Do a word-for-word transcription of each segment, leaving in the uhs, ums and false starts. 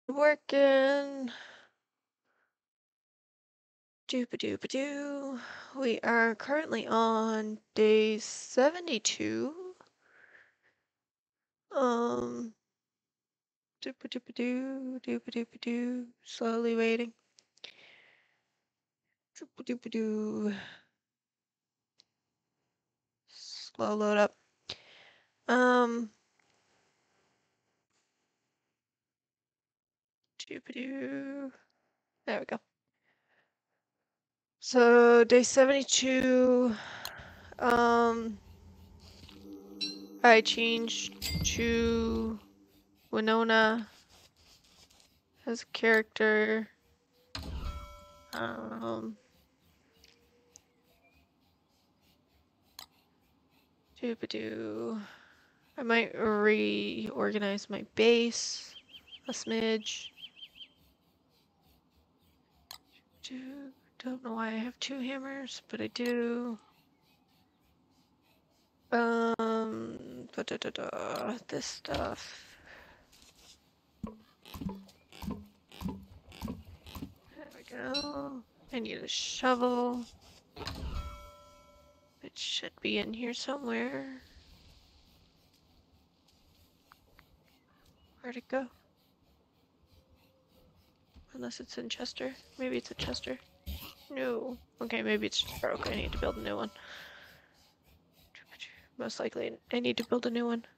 Working. Doop-a-doop-a-doo. We are currently on day seventy-two. Um, doop-a-doop-a-doo, doop-a-doop-a-doo. Slowly waiting. Doop-a-doop-a-doo. Slow load up. Um, doop-a-doo. There we go. So day seventy-two. Um, I changed to Winona as a character. Um, Doop-a-doo. I might reorganize my base a smidge. Do, don't know why I have two hammers, but I do. Um, da da da da. This stuff. There we go. I need a shovel. It should be in here somewhere. Where'd it go? Unless it's in Chester. Maybe it's a Chester. No. Okay, maybe it's just broke. I need to build a new one. Most likely I need to build a new one.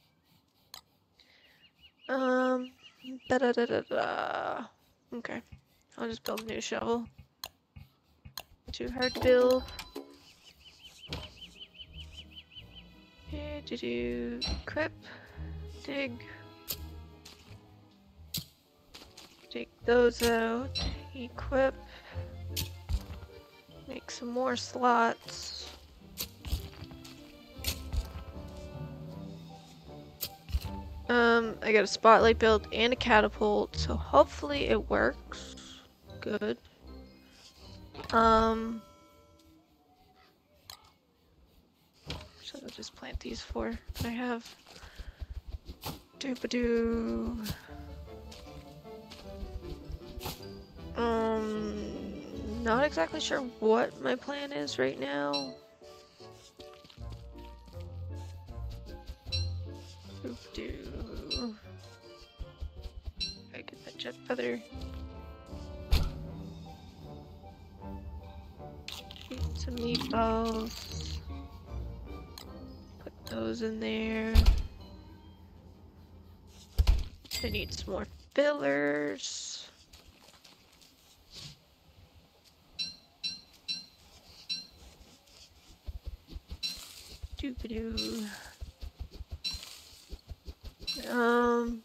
Um, da da da da da. Okay, I'll just build a new shovel. Too hard to build. Here to do equip, dig, take those out, equip, make some more slots. Um, I got a spotlight built and a catapult, so hopefully it works. Good. Um, so I'll just plant these four I have. Doop-a-doo. Um, not exactly sure what my plan is right now. Doop-doo. I get that jet feather. Eat some meatballs. Put those in there. I need some more fillers. Doop-a-doo. Um.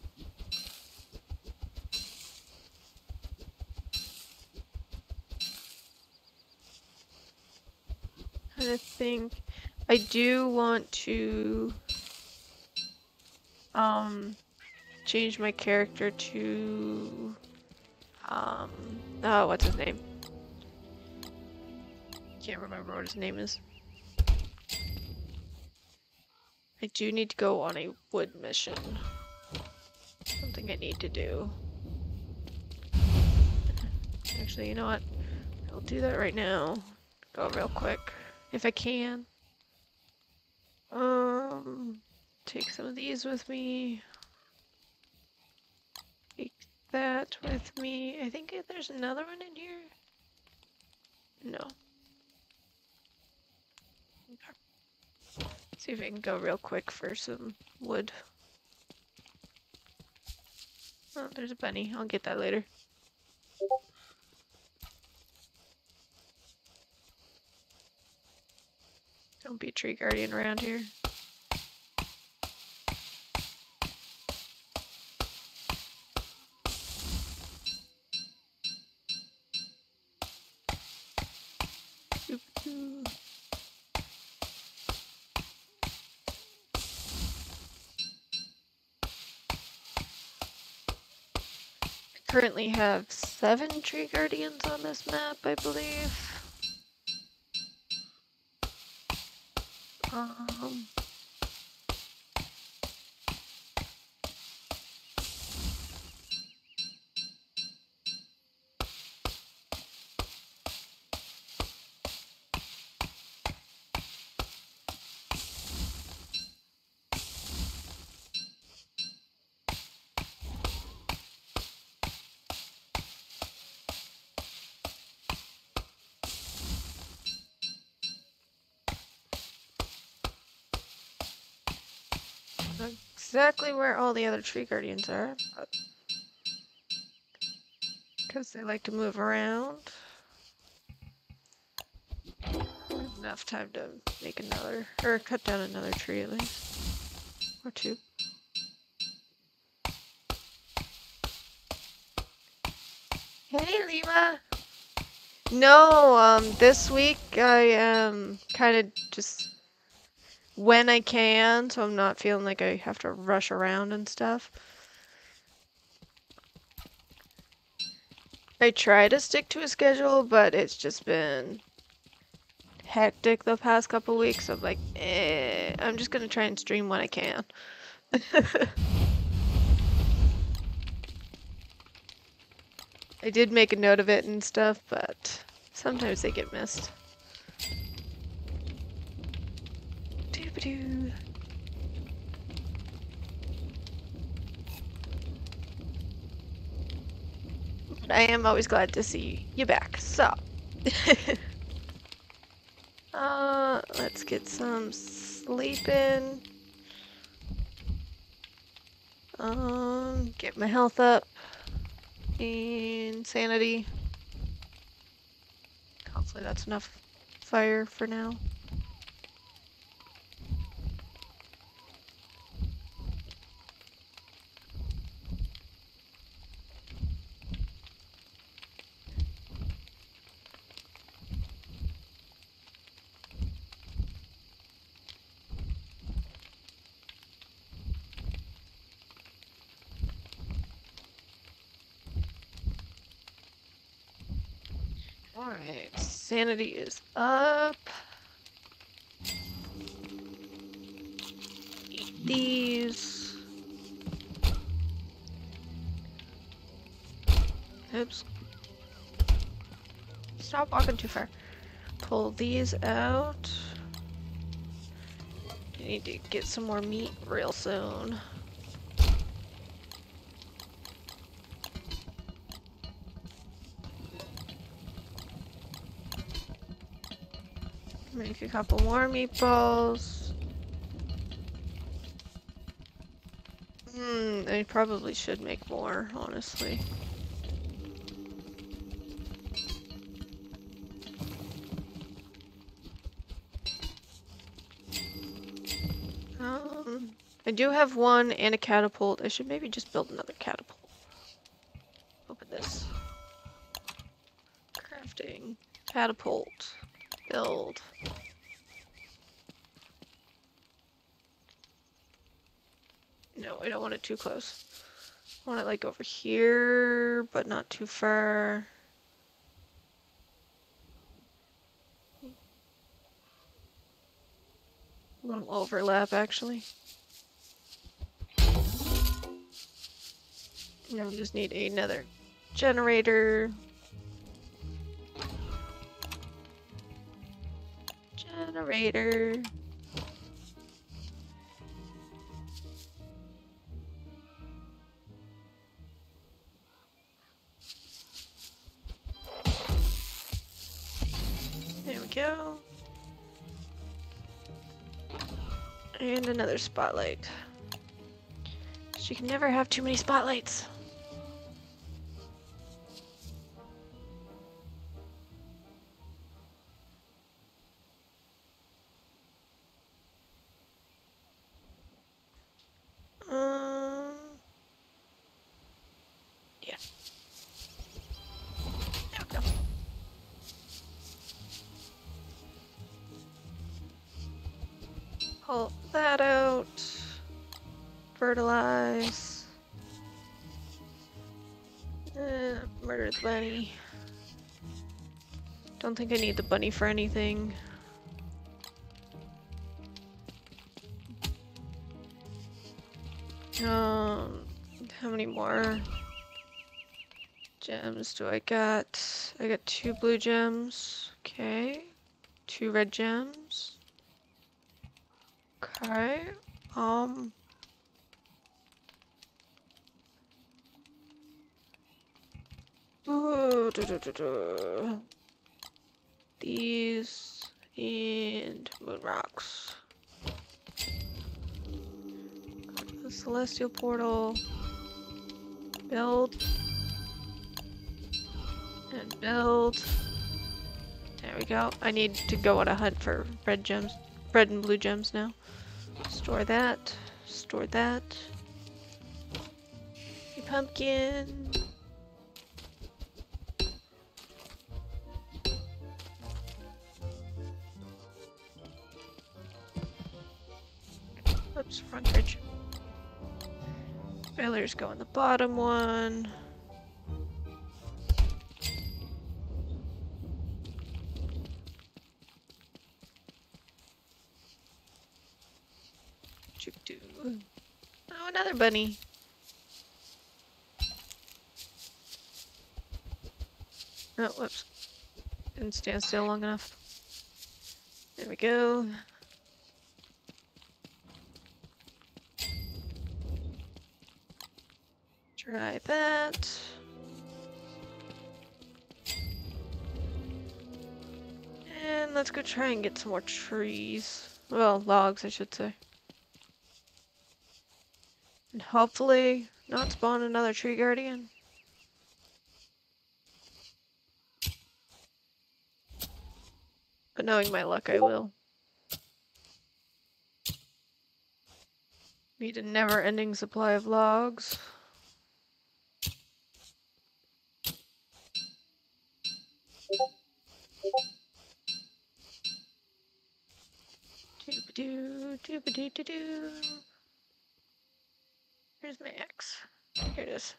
I think I do want to um change my character to um oh what's his name? Can't remember what his name is. I do need to go on a wood mission. Something I need to do. Actually, you know what? I'll do that right now. Go real quick, if I can. Um, take some of these with me. Take that with me. I think there's another one in here. No. Okay. See if I can go real quick for some wood. Oh, there's a bunny. I'll get that later. Don't be a tree guardian around here. I currently have seven tree guardians on this map, I believe. Um, Not exactly where all the other tree guardians are, but because they like to move around. Enough time to make another, or cut down another tree at least, or two. Hey, Lima. No, um, this week I am kind of just when I can, so I'm not feeling like I have to rush around and stuff. I try to stick to a schedule, but it's just been hectic the past couple weeks. I'm like, eh, I'm just gonna try and stream when I can. I did make a note of it and stuff, but sometimes they get missed. Doo-ba-doo. But I am always glad to see you back, so. uh, let's get some sleep in. Um, get my health up. And sanity. Hopefully that's enough fire for now. Alright, sanity is up. Eat these. Oops. Stop walking too far. Pull these out. I need to get some more meat real soon. Make a couple more meatballs. Hmm, I probably should make more, honestly. Um, I do have one and a catapult. I should maybe just build another catapult. Open this. Crafting. Catapult. Build. No, I don't want it too close. I want it like over here, but not too far. A little overlap, actually. Now we just need another generator. Generator. There we go. And another spotlight. She can never have too many spotlights. Um, yeah. There we go. Pull that out. Fertilize. Uh, murder the bunny. Don't think I need the bunny for anything. Um, how many more gems do I got? I got two blue gems. Okay. Two red gems. Okay. Um. Ooh, duh, duh, duh, duh. These and moon rocks. celestial portal. Build. And build. There we go. I need to go on a hunt for red gems. Red and blue gems now. Store that. Store that. A pumpkin. Oops, frontage. Failures go in the bottom one. Oh, another bunny. Oh, whoops. Didn't stand still long enough. There we go. Try that. And let's go try and get some more trees. Well, logs, I should say. And hopefully not spawn another tree guardian. But knowing my luck, I will. Need a never-ending supply of logs. Doo-ba-doo, doo-ba-doo-doo-doo. Here's my axe. Here it is.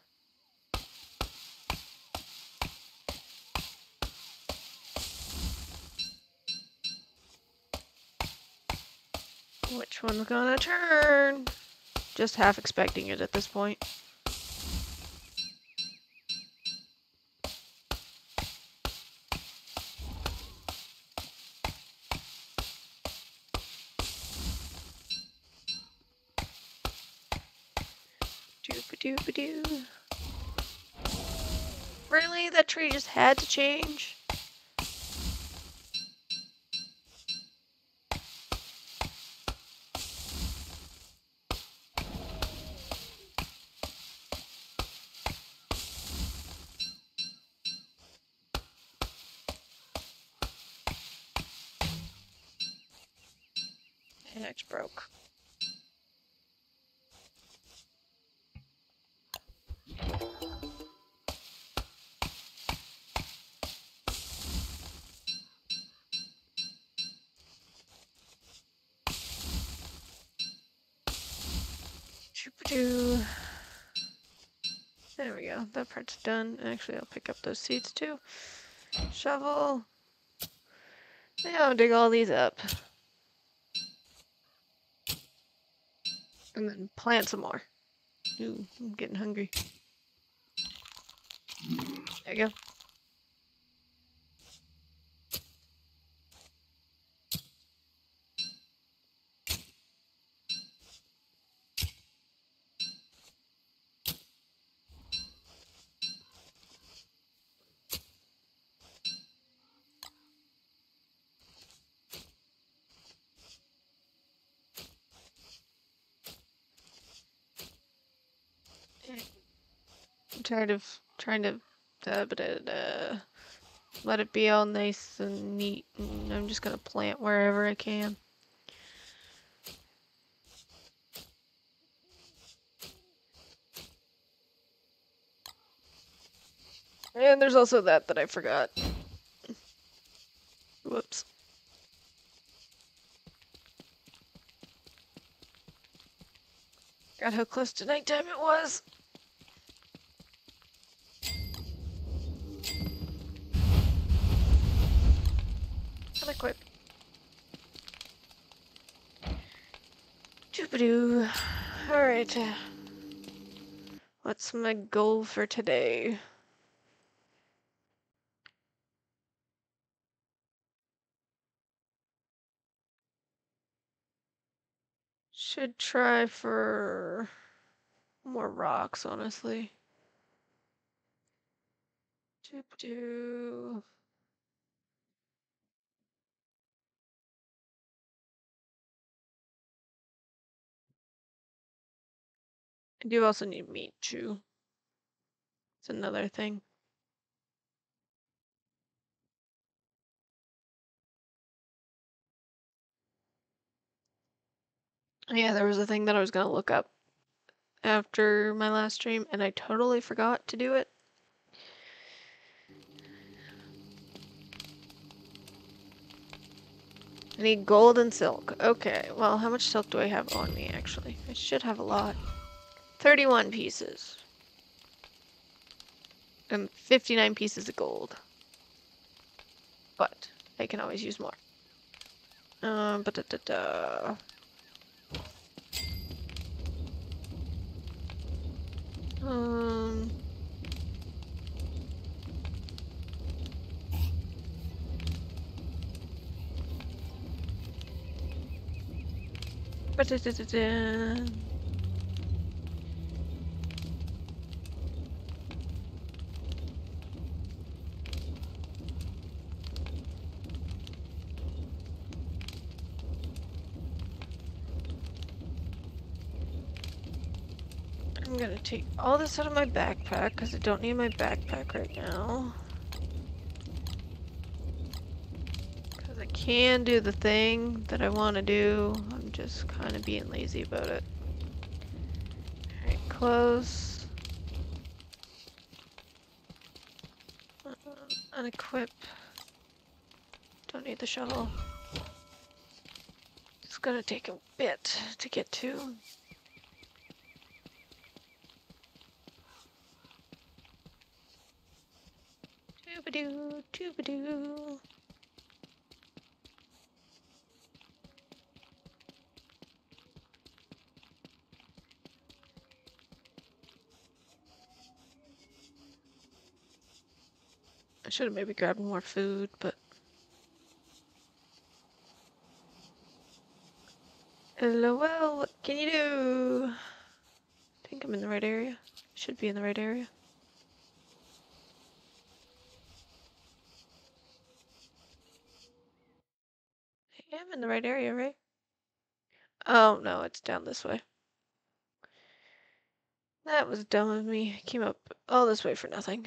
Which one's gonna turn? Just half expecting it at this point. Doo-ba-doo-ba-doo. Really? That tree just had to change? And it's broke. Doo-ba-doo. There we go. That part's done. Actually, I'll pick up those seeds too. Shovel. Now dig all these up. And then plant some more. Ooh, I'm getting hungry. There you go. I'm tired of trying to uh, but, uh, let it be all nice and neat, and I'm just gonna plant wherever I can. And there's also that that I forgot. Whoops. God, how close to nighttime it was. Kinda quick. Doop-a-doo. Alright. What's my goal for today? Should try for more rocks, honestly. Doop-a-doo. I do also need meat too. It's another thing. Yeah, there was a thing that I was gonna look up after my last stream, and I totally forgot to do it. I need gold and silk. Okay, well, how much silk do I have on me, actually? I should have a lot. thirty-one pieces. And fifty-nine pieces of gold. But I can always use more. Um, but da da da. Um. But da da da da. I'm gonna take all this out of my backpack because I don't need my backpack right now. Because I can do the thing that I want to do. I'm just kind of being lazy about it. Alright, close. Uh, unequip. Don't need the shovel. It's gonna take a bit to get to. Doobadoo, doobadoo. I should have maybe grabbed more food, but... LOL, what can you do? I think I'm in the right area. Should be in the right area. I am in the right area, right? Oh, no, it's down this way. That was dumb of me. I came up all this way for nothing.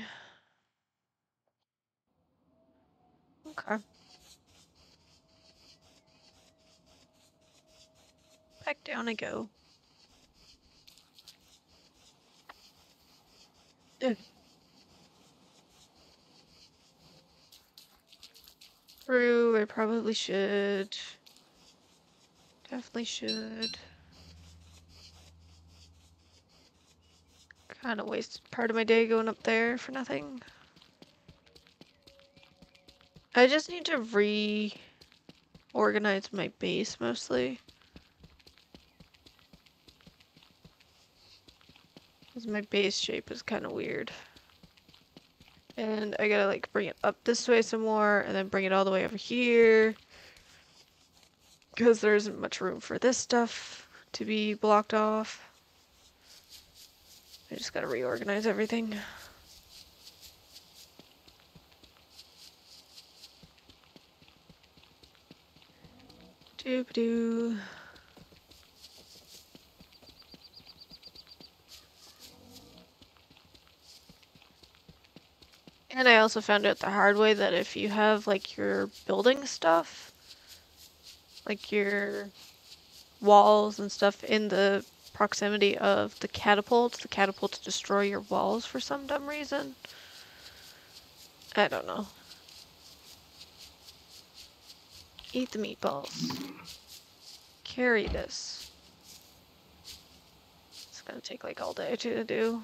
Okay. Back down I go. Ugh. True, I probably should. Definitely should. Kind of wasted part of my day going up there for nothing. I just need to reorganize my base mostly. Because my base shape is kind of weird. And I gotta like bring it up this way some more and then bring it all the way over here. Because there isn't much room for this stuff to be blocked off. I just gotta reorganize everything. Doop-doo. And I also found out the hard way that if you have like your building stuff, like your walls and stuff in the proximity of the catapults, the catapults destroy your walls for some dumb reason. I don't know. Eat the meatballs. Carry this. It's gonna take like all day to do.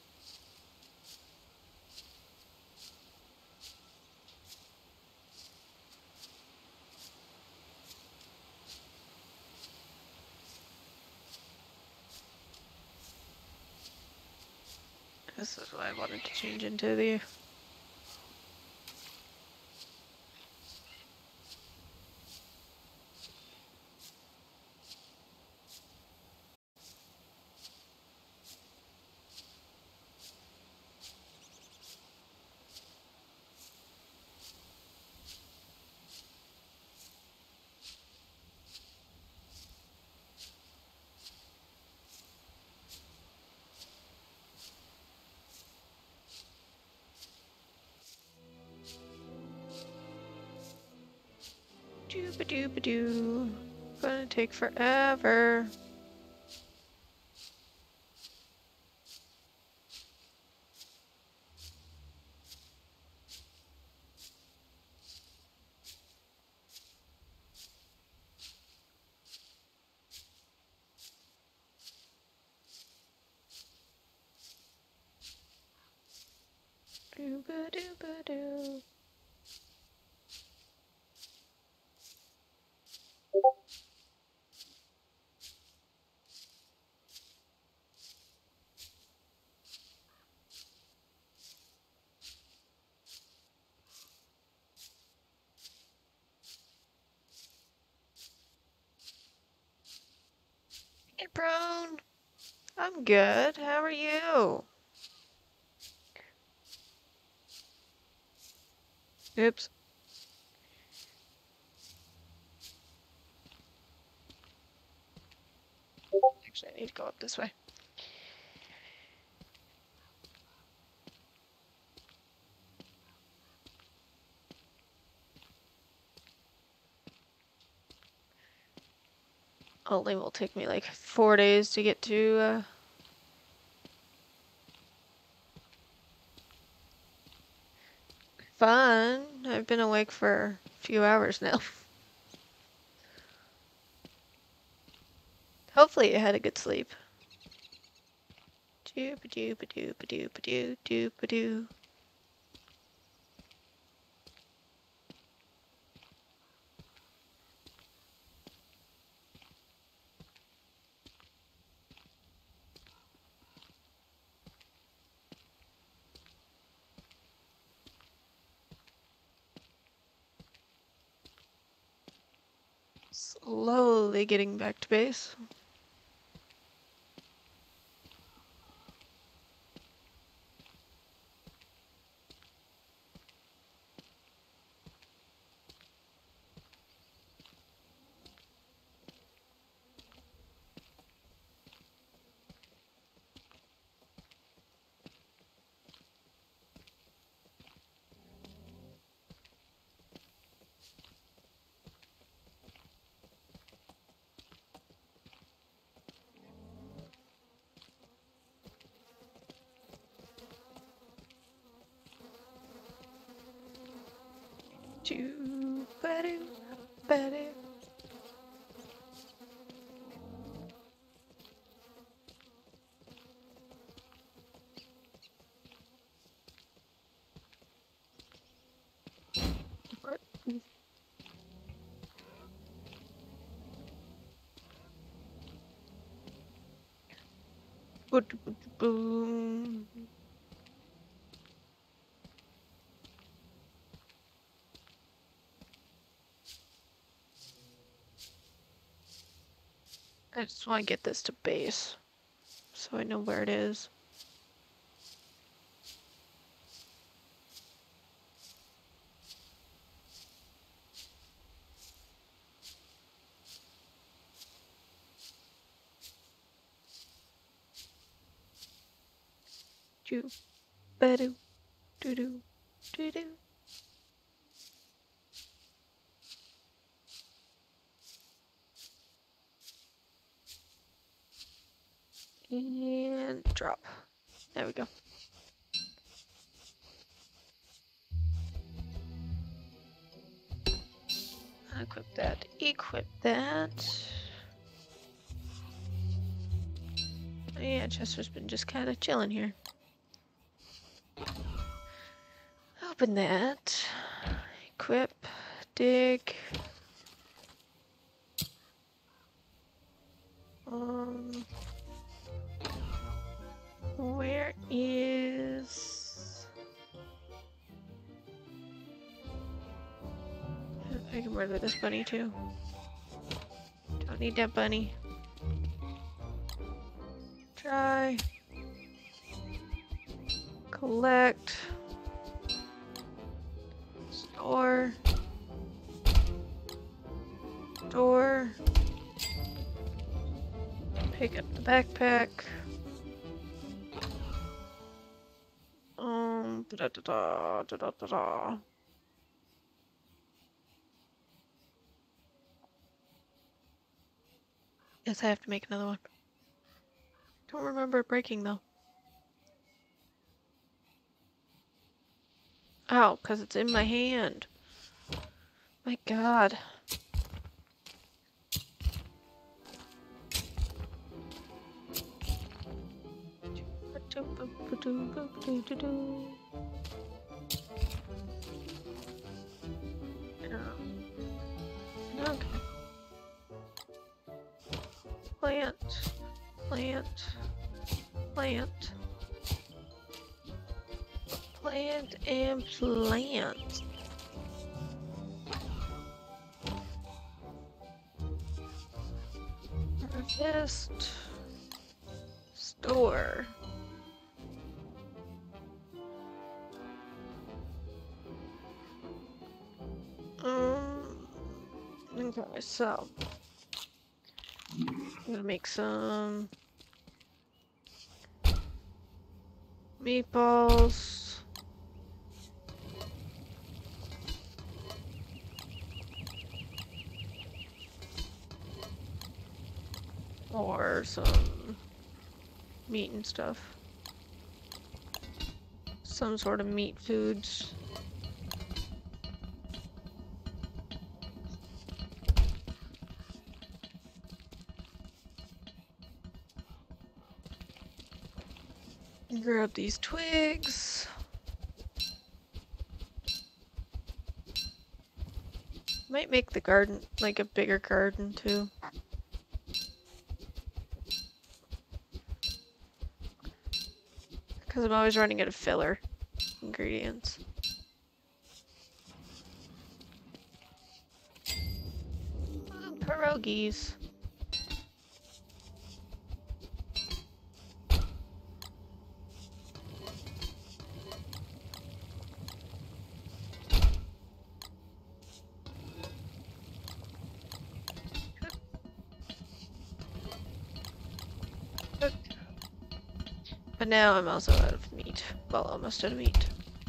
This is what I wanted to change into the... Doo-ba-doo-ba-doo. Gonna take forever. Doo-ba-doo-ba-doo. Hey, Prone. I'm good. How are you? Oops. Actually, I need to go up this way. Only will take me like four days to get to, uh... Fun. I've been awake for a few hours now. Hopefully you had a good sleep. Doo-ba-doo-ba-doo-ba-doo-ba-doo-doo-ba-doo. Slowly getting back to base. Doo-ba-doo-ba-doo. Boom. I just want to get this to base so I know where it is. Doo ba doo doo doo doo doo. And drop. There we go. Equip that. Equip that. Yeah, Chester's been just kind of chilling here. Open that. Equip. Dig. Um. Where is... I can murder this bunny too. Don't need that bunny. Try. Collect. Store. Store. Pick up the backpack. Um, da da da da da da da. Guess I have to make another one. Don't remember it breaking though. Ow, because it's in my hand. My god. Okay. Plant, plant, plant, plant, and plant. Harvest, store. Um, okay, so I'm gonna make some meatballs. Or some meat and stuff. Some sort of meat foods. Grab these twigs. Might make the garden like a bigger garden too. Because I'm always running out of filler ingredients. Oh, pierogies. But now I'm also out of meat. Well, almost out of meat.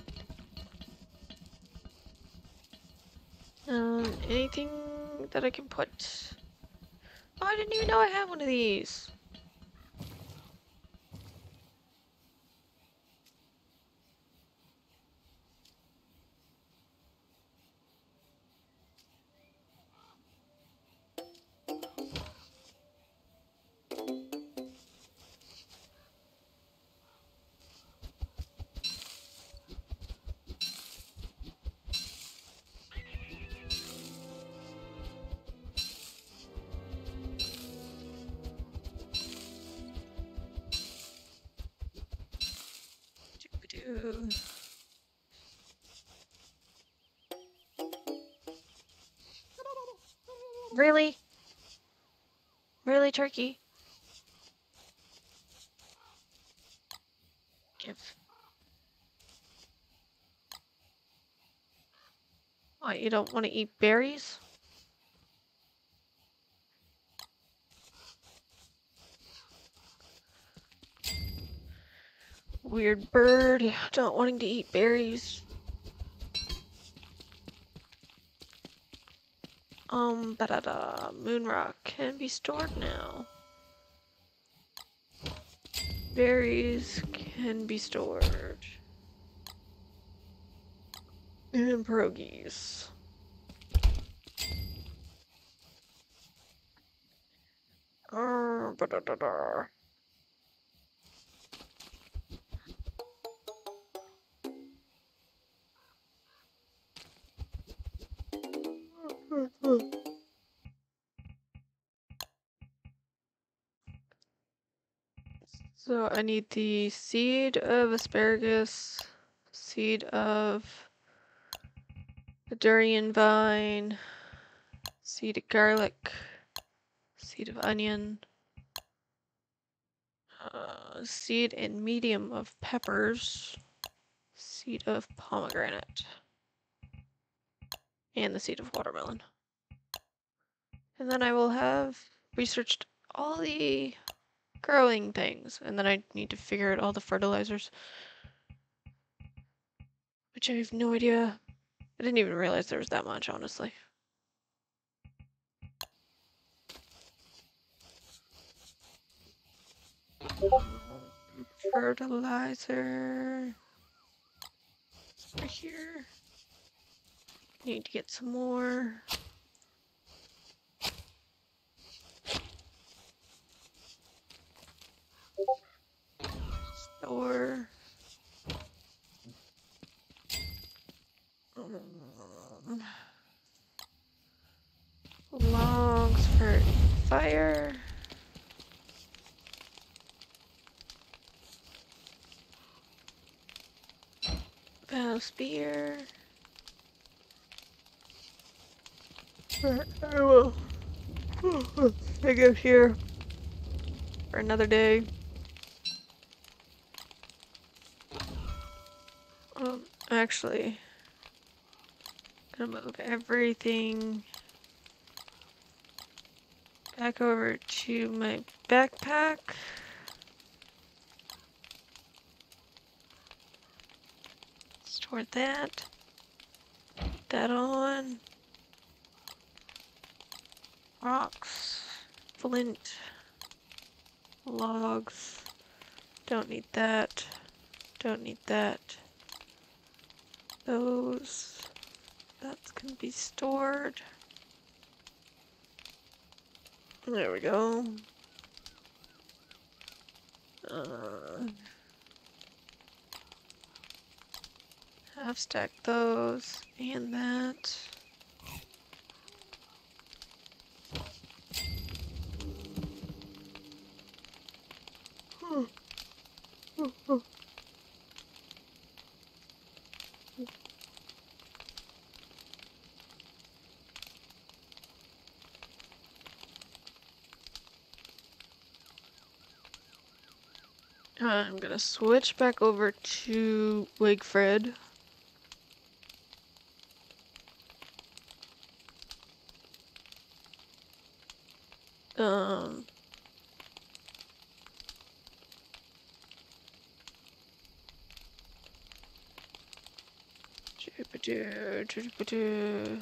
Um, anything that I can put... Oh, I didn't even know I had one of these. Really? Really, turkey? Give. What, you don't want to eat berries? Weird bird, not wanting to eat berries. Um, ba-da-da, moon rock can be stored now. Berries can be stored. And pierogies. Uh, ba-da-da-da. So I need the seed of asparagus, seed of the durian vine, seed of garlic, seed of onion, uh, seed and medium of peppers, seed of pomegranate, and the seed of watermelon. And then I will have researched all the growing things, and then I need to figure out all the fertilizers, which I have no idea. I didn't even realize there was that much, honestly. fertilizer. Over here. Need to get some more. Store. Um, logs for fire. Battle spear. I will I go here for another day. Um, actually, gonna move everything back over to my backpack. Store that. Put that on. Rocks. Flint. Logs. Don't need that. Don't need that. Those. That's gonna be stored. There we go. Uh, half stack those and that. Hmm. I'm gonna switch back over to Wigfred. Um. Jupiter, Jupiter.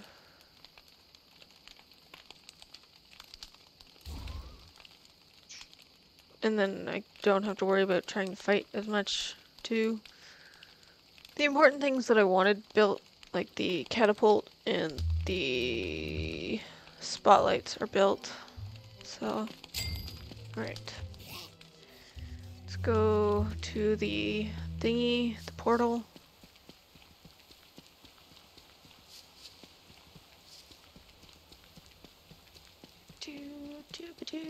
And then I don't have to worry about trying to fight as much too. The important things that I wanted built, like the catapult and the spotlights, are built. So, alright. Let's go to the thingy, the portal. Do, do, do.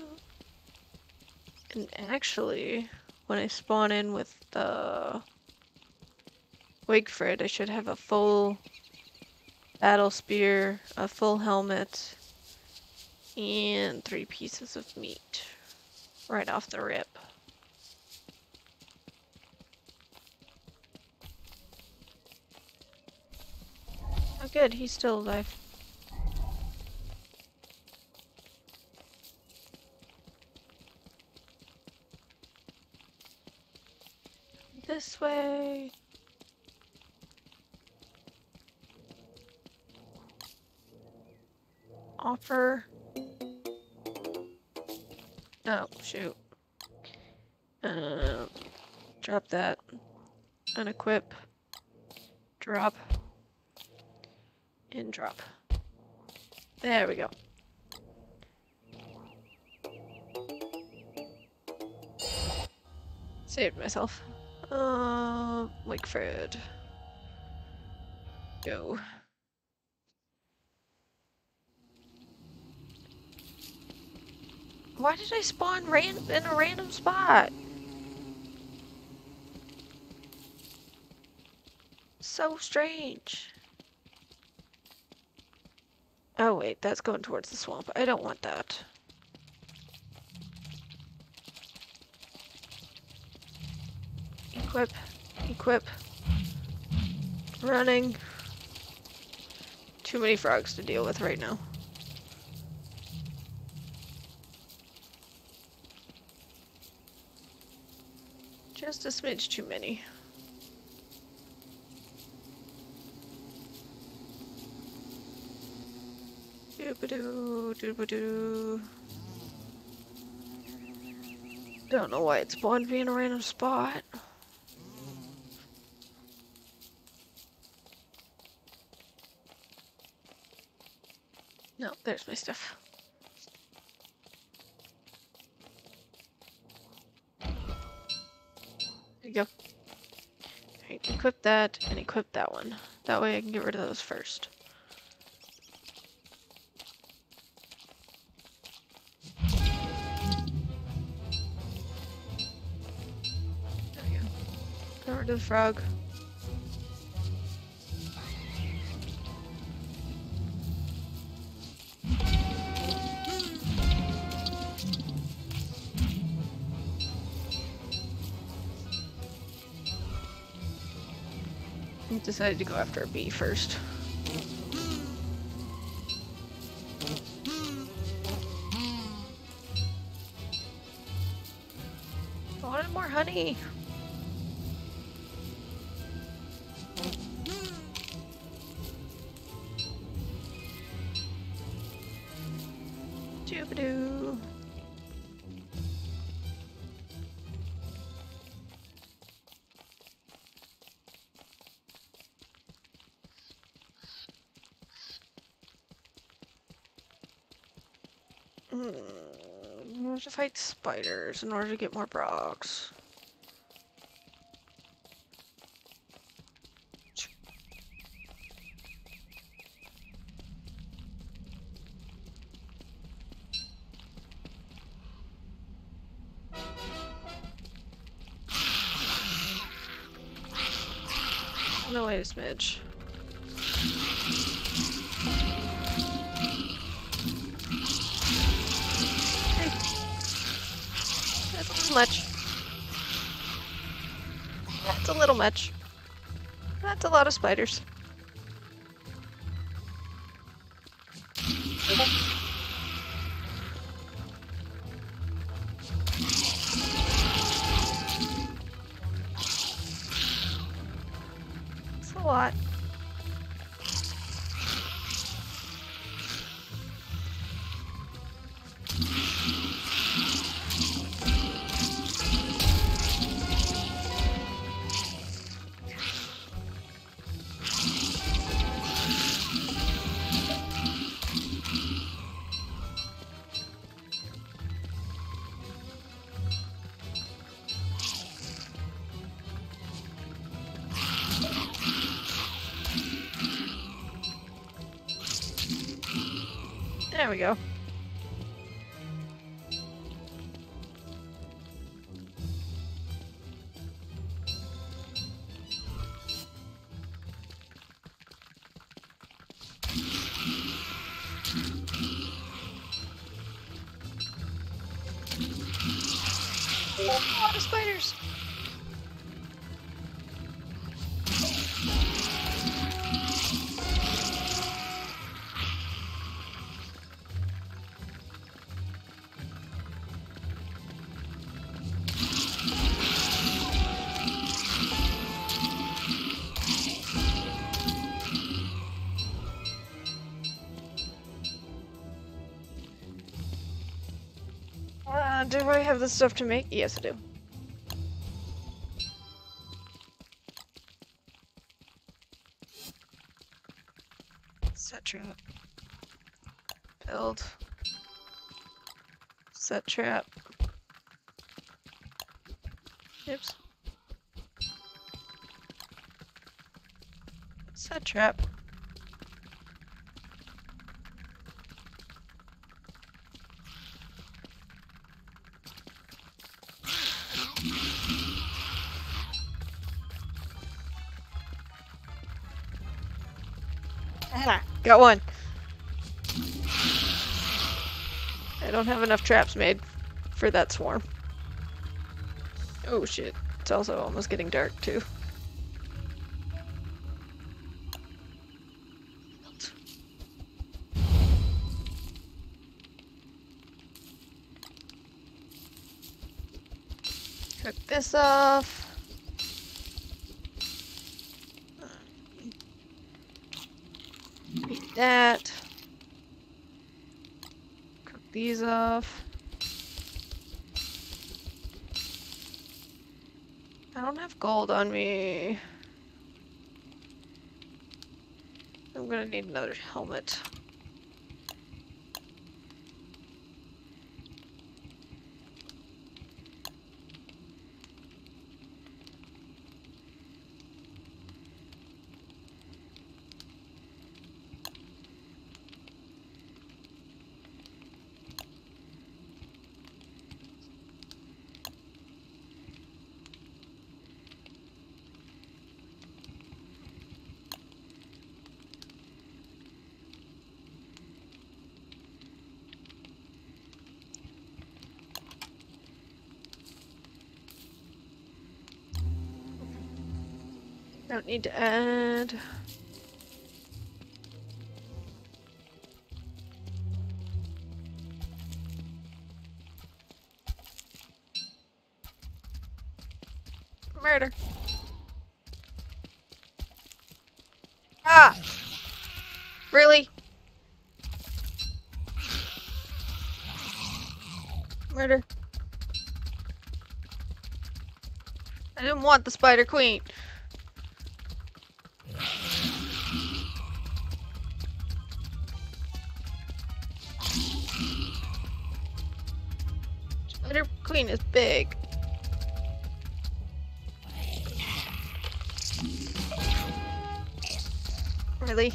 And actually, when I spawn in with the Wigfred, I should have a full battle spear, a full helmet, and three pieces of meat right off the rip. Oh good, he's still alive. This way. Offer. Oh, shoot. Um, drop that. Unequip. Drop. And drop. There we go. Saved myself. Uh, Wigfred. Go. Why did I spawn ran in a random spot? So strange. Oh wait, that's going towards the swamp. I don't want that. Equip. Equip. Running. Too many frogs to deal with right now. Just a smidge too many. Doobadoo, doobadoo. Don't know why it spawned me in a random spot. No, there's my stuff. There you go. Alright, equip that and equip that one. That way I can get rid of those first. There we go. Get rid of the frog. I decided to go after a bee first. I wanted more honey. Doobadoo. Hmm. I have to fight spiders in order to get more Brogs. No, wait a smidge. Hey. That's a little much. That's a little much. That's a lot of spiders. It's a lot. There we go. A lot of spiders. Uh, do I have the stuff to make? Yes, I do. Set trap. Build. Set trap. Oops. Set trap. Ah, got one. I don't have enough traps made for that swarm. Oh shit. It's also almost getting dark too. Cook this off. Eat that. Cook these off. don't have gold on me. I'm gonna need another helmet. Don't need to add. Murder. Ah! Really? Murder. I didn't want the Spider Queen. Spider Queen is big. Really?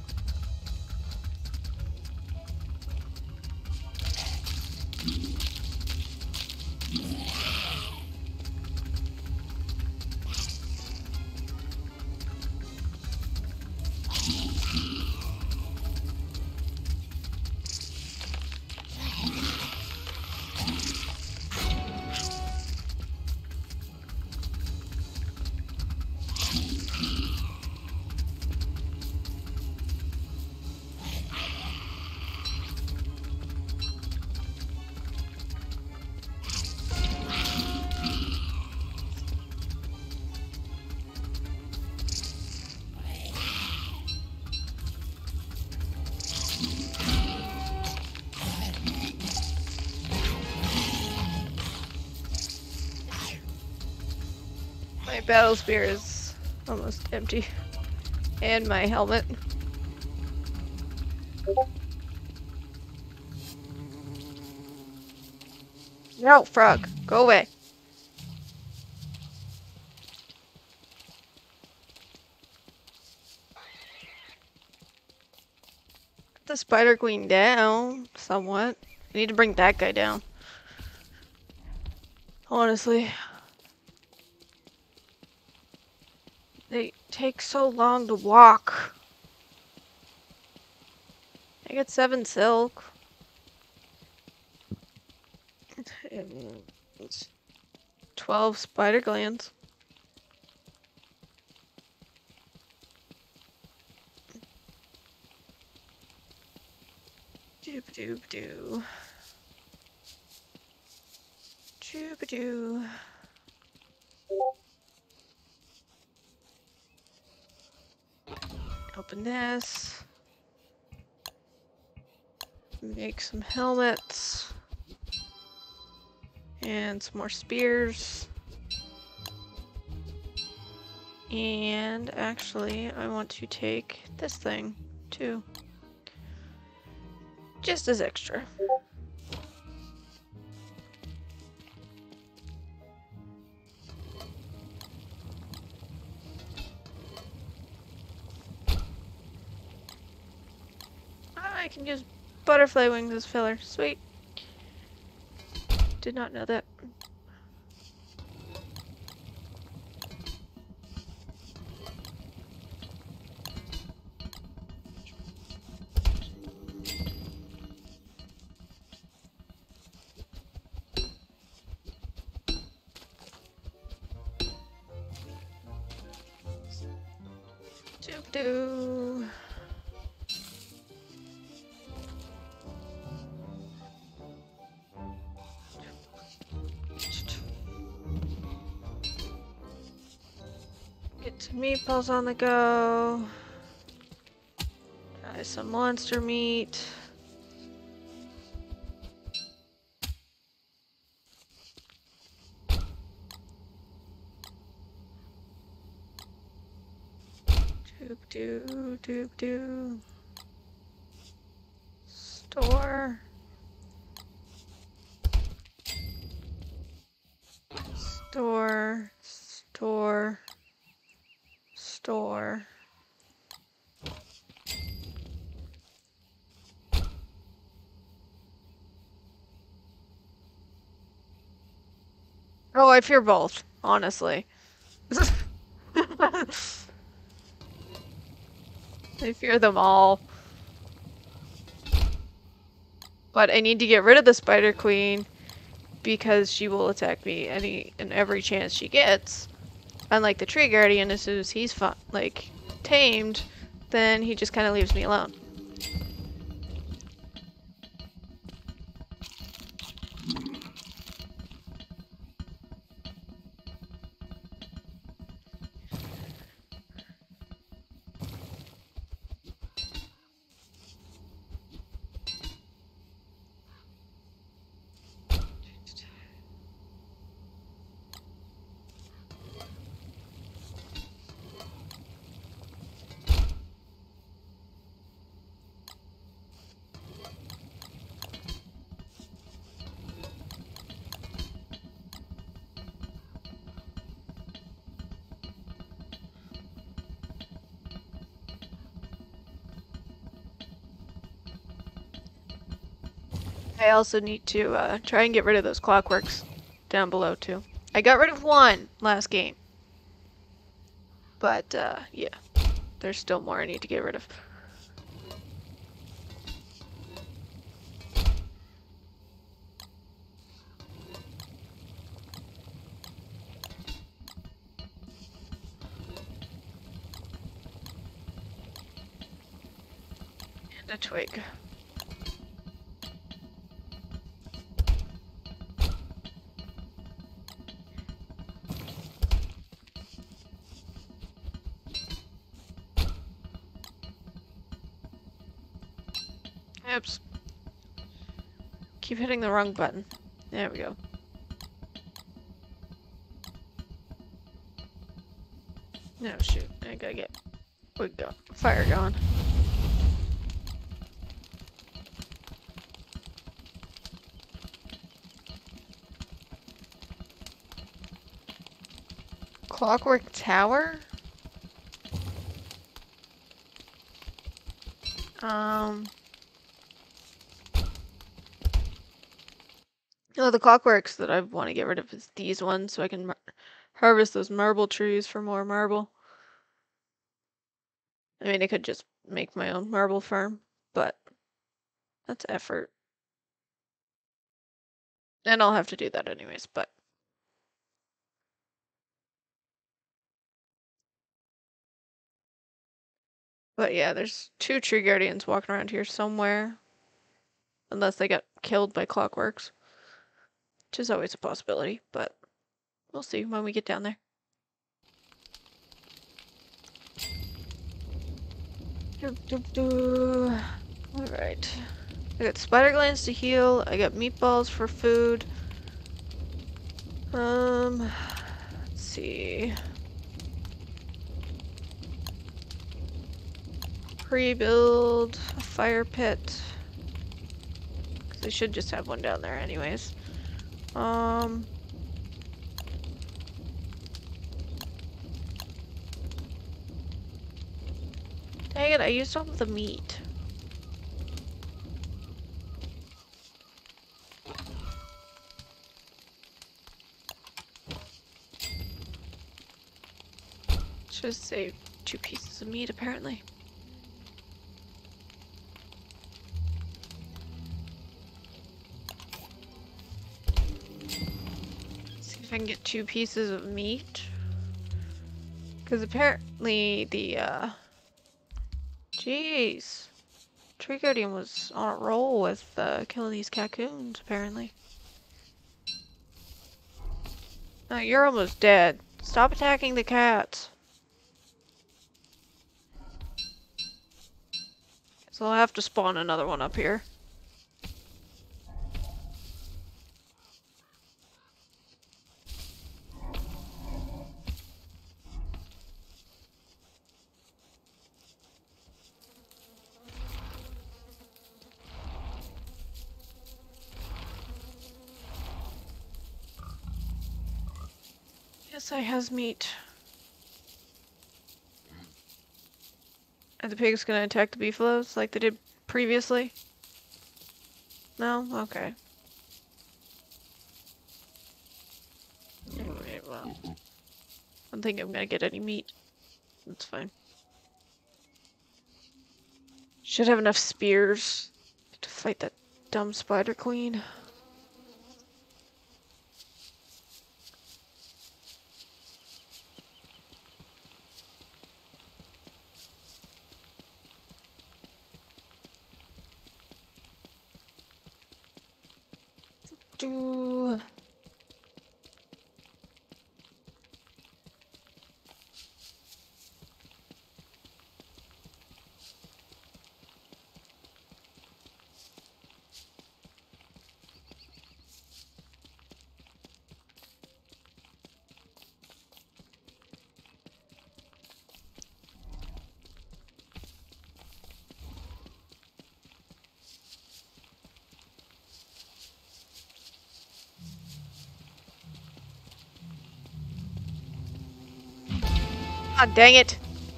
My battle spear is almost empty. And my helmet. No, frog. Go away. Get the Spider Queen down, somewhat. I need to bring that guy down. Honestly. They take so long to walk. I get seven silk. It's twelve spider glands. Doob doob doo. Doob doo. Open this. Make some helmets. And some more spears. And actually, I want to take this thing too. Just as extra. I can use butterfly wings as filler. Sweet. Did not know that. Doop doo. Get some meatballs on the go. Try some monster meat. Doop doo, doop doo. Store. Store. Store. Store. Oh, I fear both, honestly. I fear them all. But I need to get rid of the Spider Queen because she will attack me any and every chance she gets. Unlike the Tree Guardian, as soon as he's like tamed, then he just kind of leaves me alone. I also need to uh, try and get rid of those clockworks down below too. I got rid of one last game. But uh, yeah, there's still more I need to get rid of. And a twig. Oops. Keep hitting the wrong button. There we go. No, shoot. I gotta get... We got fire going. Clockwork Tower? Um... Oh, the clockworks that I want to get rid of is these ones, so I can harvest those marble trees for more marble. I mean, I could just make my own marble farm, but that's effort. And I'll have to do that anyways, but... But yeah, there's two tree guardians walking around here somewhere. Unless they got killed by clockworks. Which is always a possibility, but we'll see when we get down there. Alright. I got spider glands to heal. I got meatballs for food. Um, let's see. Pre-build a fire pit. Because I should just have one down there anyways. Um... Dang it, I used all of the meat. Should save two pieces of meat apparently. See if I can get two pieces of meat. Because apparently the, uh... Jeez. Tree Guardian was on a roll with uh, killing these cocoons, apparently. No, you're almost dead. Stop attacking the cats. So I'll have to spawn another one up here. This eye has meat. Are the pigs gonna attack the beefaloes like they did previously? No? Okay. Alright, well. I don't think I'm gonna get any meat. That's fine. Should have enough spears to fight that dumb spider queen. Do Ah, dang it!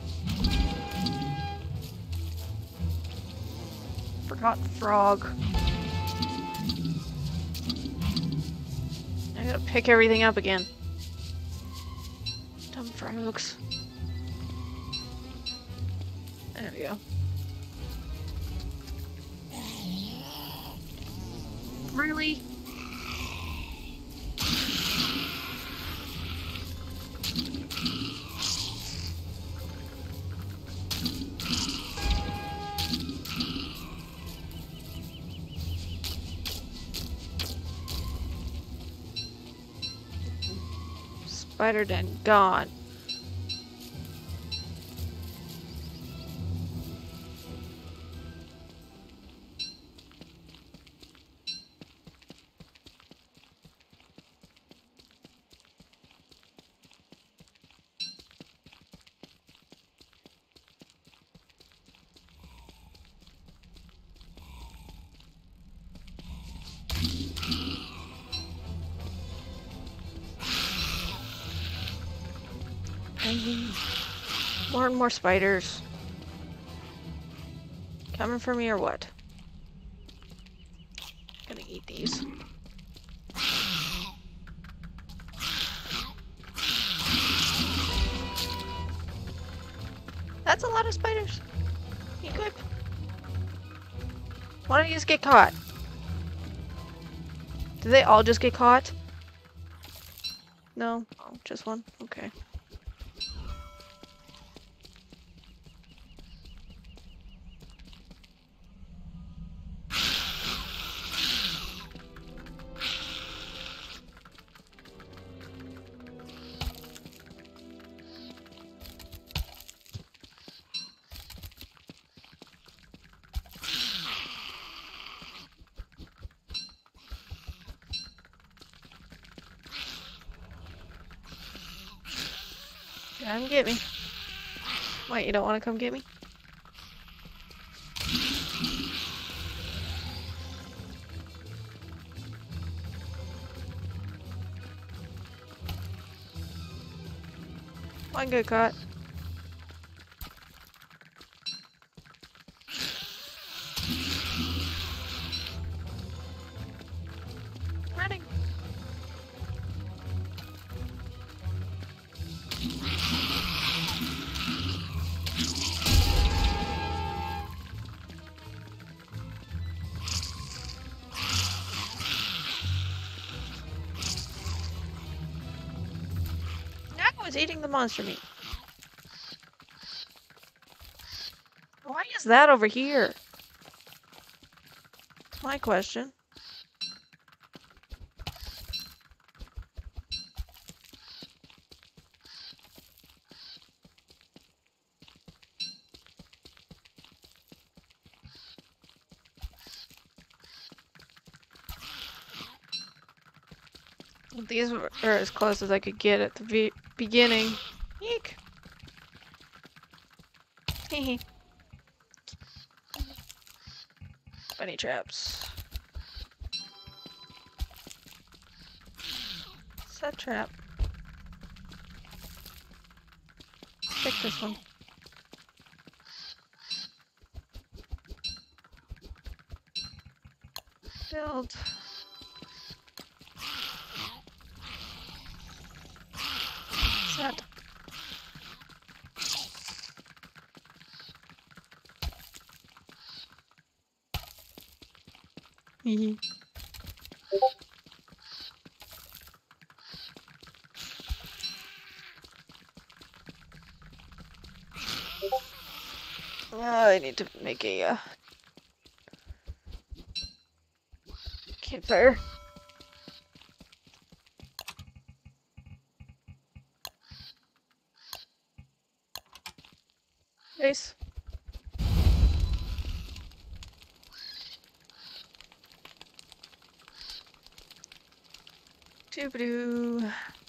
Forgot frog. I gotta pick everything up again. Dumb frogs. There we go. Really? Spider den gone. More and more spiders. Coming for me or what? Gonna eat these. That's a lot of spiders. Equip. Why don't you just get caught? Do they all just get caught? No? Oh, just one? Okay. Come get me. Wait, you don't want to come get me? One good caught. Running. I was eating the monster meat. Why is that over here? That's my question. These were as close as I could get at the be beginning. Eek. Hehe. Bunny traps. Set trap. Pick this one. Build. Set. Hee. Oh, I need to make a uh, campfire. Nice. Doobadoo.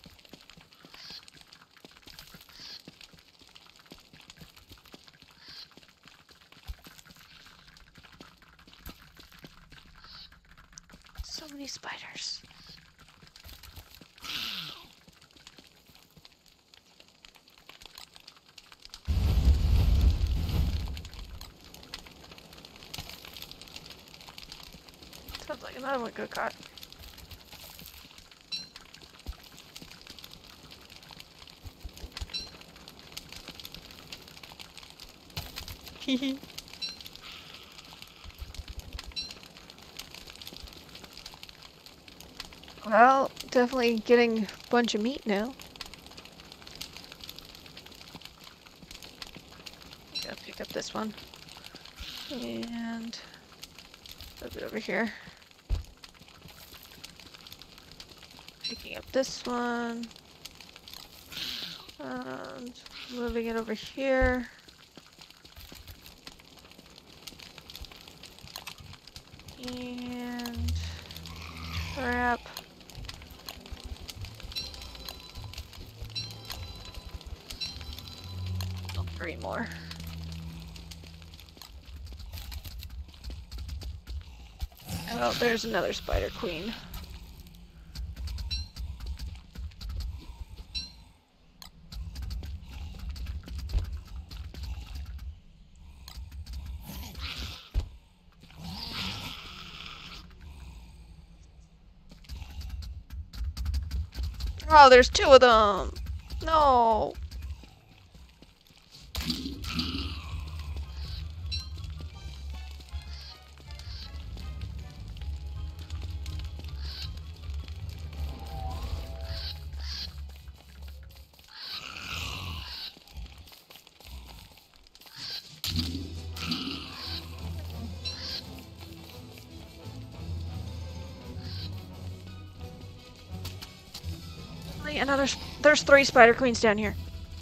So many spiders. Sounds like another one got caught. Hehe. Well, definitely getting a bunch of meat now. Gotta pick up this one. And move it over here. Picking up this one. And moving it over here. And trap. Oh, three more. Oh, there's another spider queen. Oh, there's two of them. No. Another. There's three spider queens down here.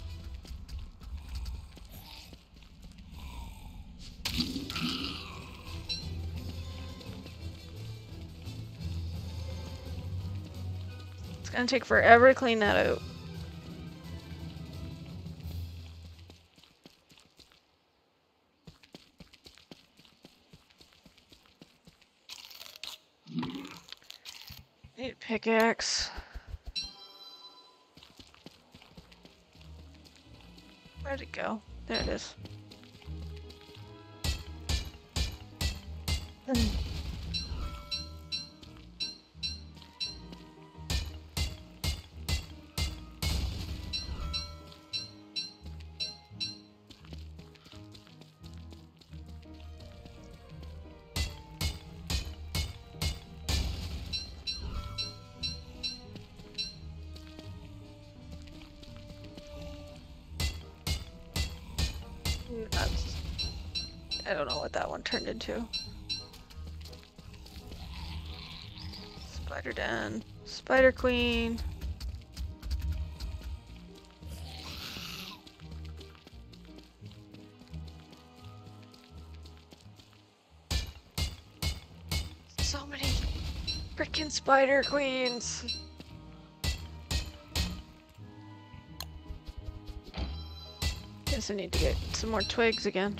It's gonna take forever to clean that out. Need a pickaxe. Where'd it go? There it is. That's, I don't know what that one turned into. Spider den. Spider queen. So many freaking spider queens. Guess I need to get some more twigs again.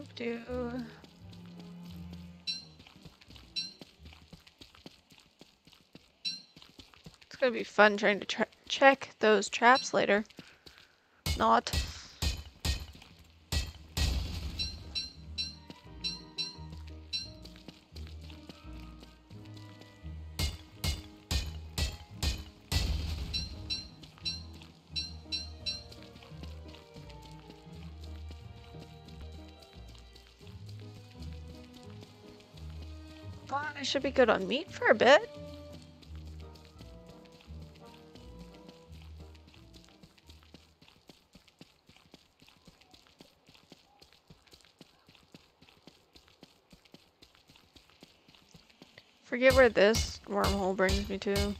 Do. It's gonna be fun trying to tra check those traps later. Not. I should be good on meat for a bit. Forget where this wormhole brings me to.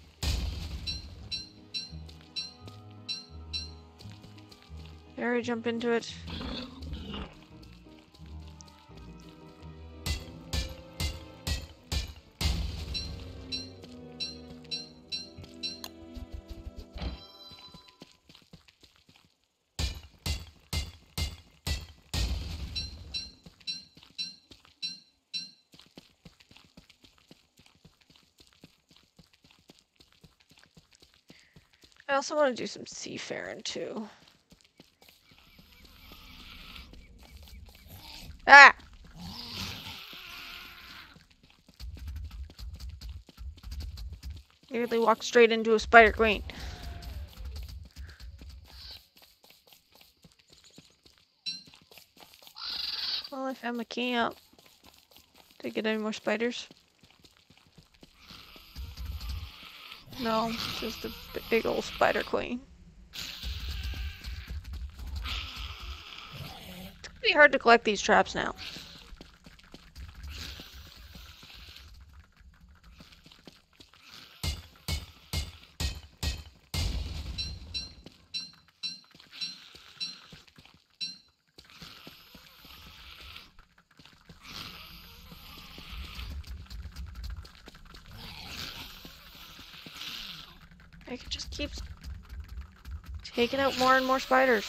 Dare I jump into it? I also want to do some seafaring too. Ah! Nearly walked straight into a spider queen. Well, I found my camp. Did I get any more spiders? No, just a big old spider queen. It's gonna be hard to collect these traps now. I could just keep taking out more and more spiders.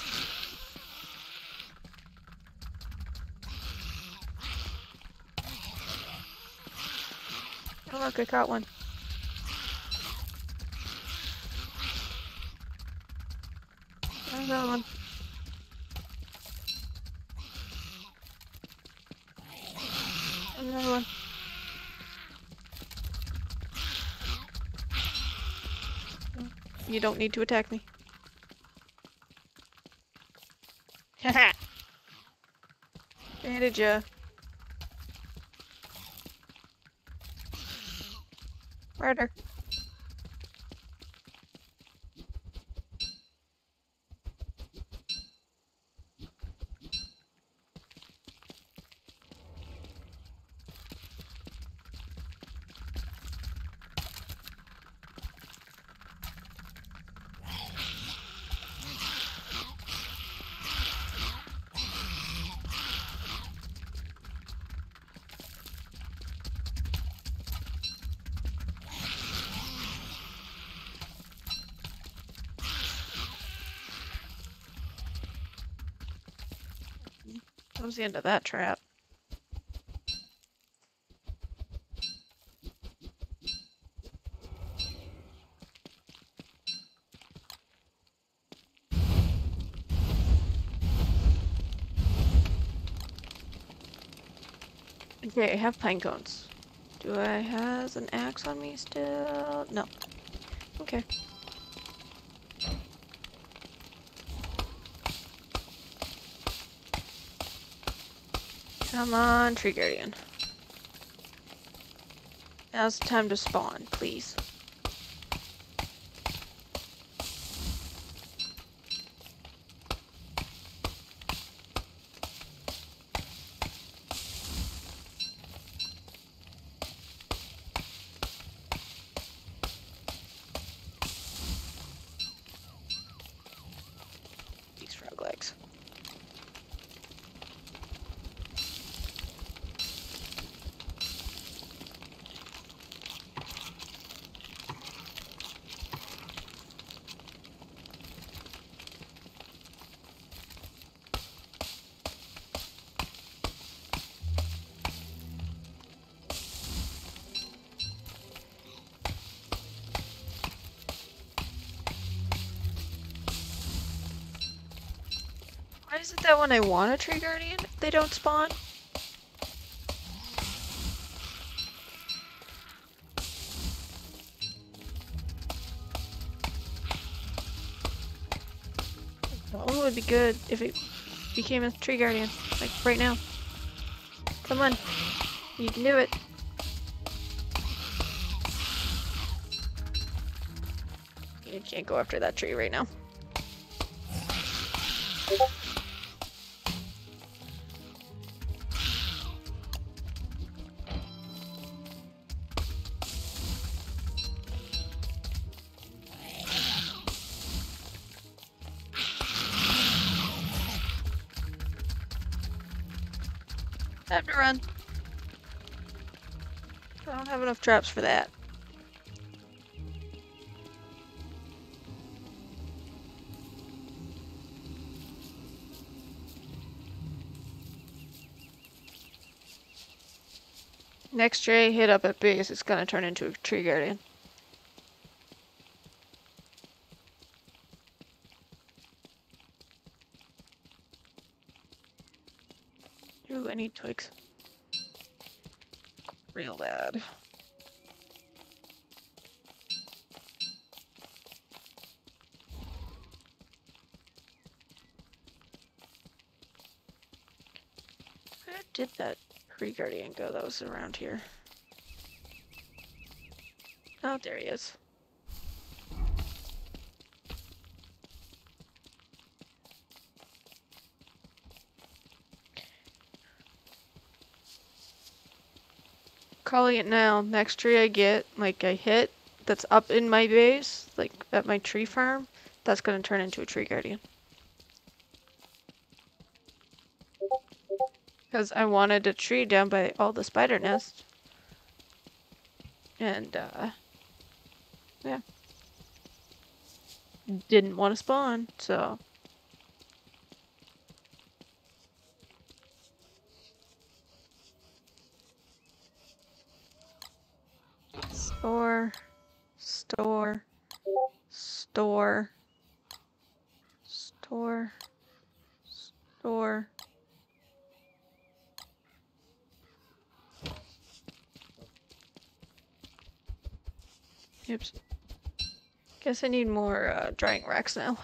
Oh look, I caught one. Another one. Another one. You don't need to attack me. Haha. Bandage ya. Murder. That was the end of that trap. Okay, I have pine cones. Do I have an axe on me still? No. Okay. Come on, Tree Guardian. Now's the time to spawn, please. These frog legs. Why is it that when I want a tree guardian, they don't spawn? That would be good if it became a tree guardian, like right now. Come on, you can do it. You can't go after that tree right now. Time to run. I don't have enough traps for that. Next Jay hit up at base, it's gonna turn into a tree guardian. Ooh, I need twigs. Real bad. Where did that tree guardian go that was around here? Oh, there he is. Calling it now. Next tree I get, like I hit, that's up in my base, like at my tree farm, that's gonna turn into a tree guardian. Because I wanted a tree down by all the spider nests. And, uh, yeah. Didn't want to spawn, so. Store, store, store, store, store. Oops. Guess I need more uh, drying racks now.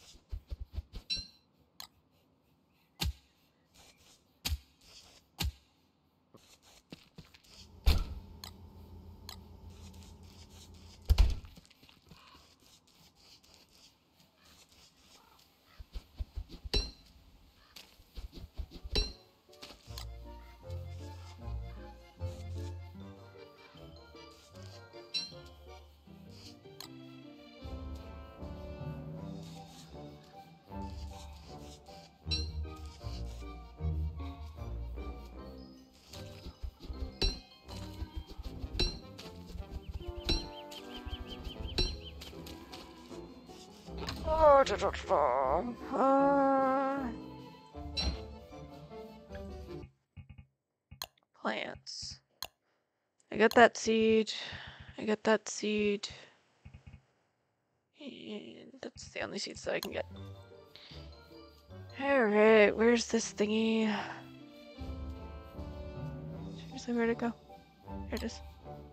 Oh, da, da, da. Uh, plants. I got that seed. I got that seed. And that's the only seeds that I can get. Alright, where's this thingy? Seriously, where'd it go? Here it is.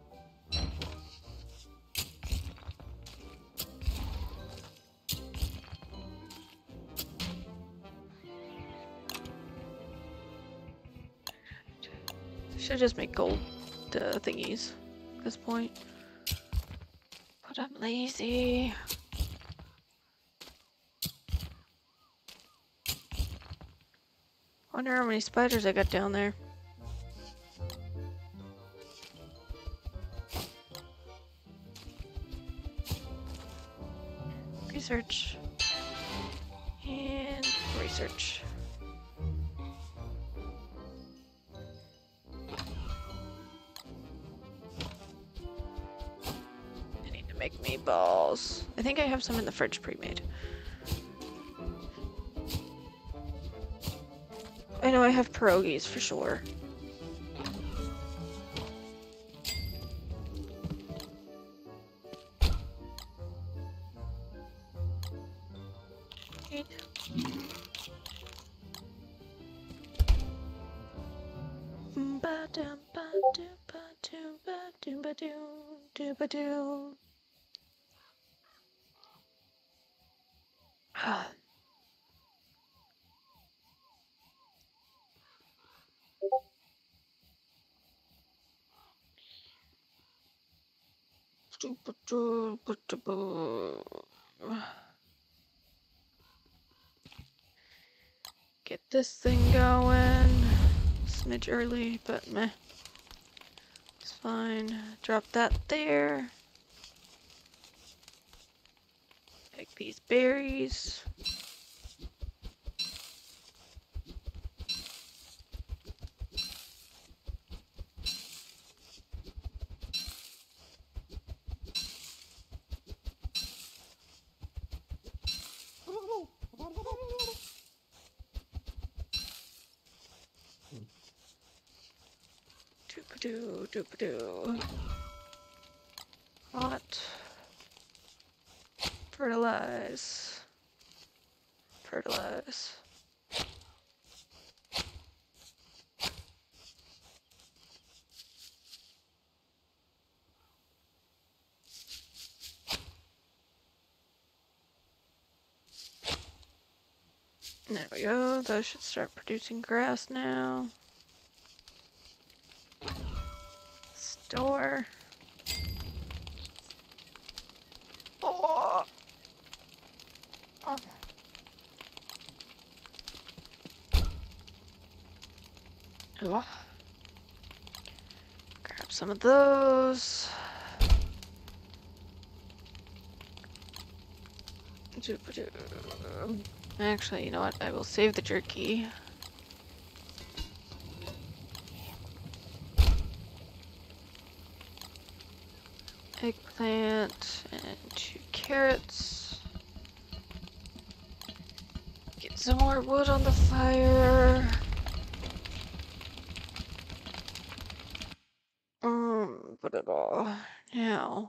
Should just make gold uh, thingies at this point. But I'm lazy. Wonder how many spiders I got down there. Research. And research. I need to make meatballs. I think I have some in the fridge pre-made. I know I have pierogies for sure. Dum ba doo ba doo ba doo ba doo doo ba doo. Get this thing going. Smidge early, but meh. It's fine. Drop that there. Take these berries. Doop-a-doo, doop-a-doo. Hot. Fertilize. Fertilize. There we go. Those should start producing grass now. Store. Oh. Oh. Oh. Grab some of those. Actually, you know what? I will save the jerky. Eggplant and two carrots. Get some more wood on the fire. Um, put it all now.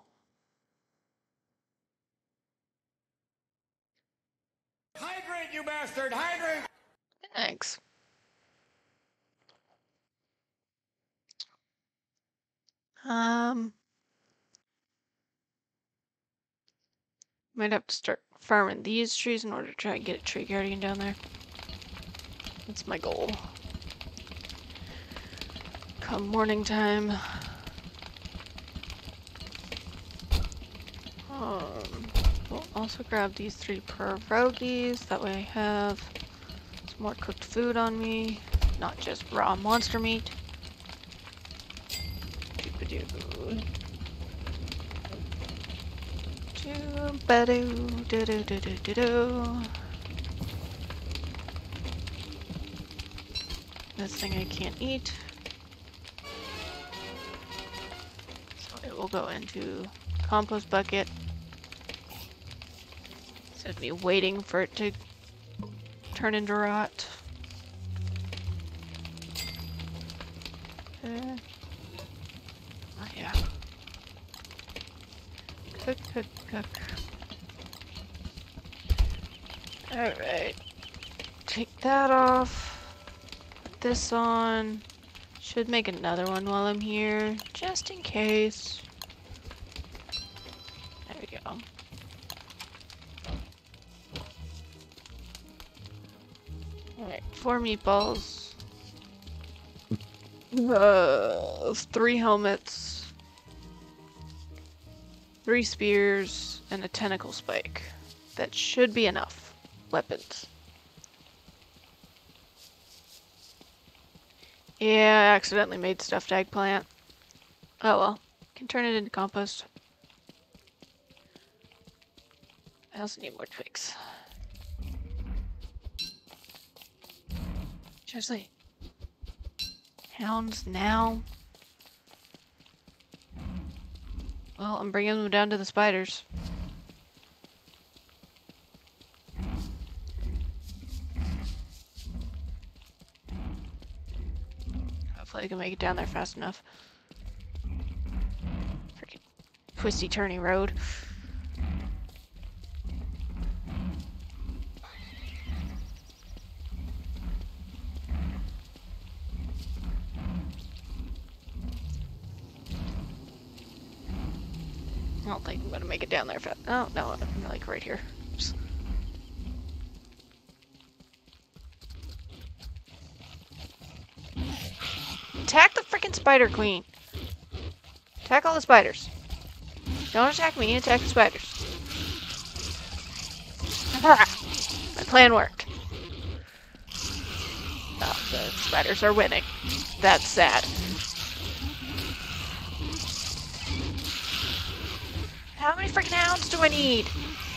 Hydrate, you bastard! Hydrate! Thanks. Um, might have to start farming these trees in order to try and get a tree guardian down there. That's my goal. Come morning time. Um, we'll also grab these three pierogies. That way I have some more cooked food on me, not just raw monster meat. Doo-ba-doo. Doo-ba-doo, doo-doo-doo-doo-doo. This thing I can't eat. So it will go into compost bucket. Instead of me waiting for it to turn into rot. Uh, oh yeah. Cook, cook, cook. Alright. Take that off. Put this on. Should make another one while I'm here, just in case. There we go. Alright, four meatballs. Uh, three helmets. Three spears, and a tentacle spike. That should be enough weapons. Yeah, I accidentally made stuffed eggplant. Oh well, can turn it into compost. I also need more twigs. Seriously. Hounds now? Well, I'm bringing them down to the spiders. Hopefully I can make it down there fast enough. Freaking twisty turny road. I don't think I'm gonna make it down there. If I, oh, no, I'm like right here. Just... Attack the freaking spider queen. Attack all the spiders. Don't attack me, attack the spiders. My plan worked. Oh, the spiders are winning. That's sad. How many freaking hounds do I need?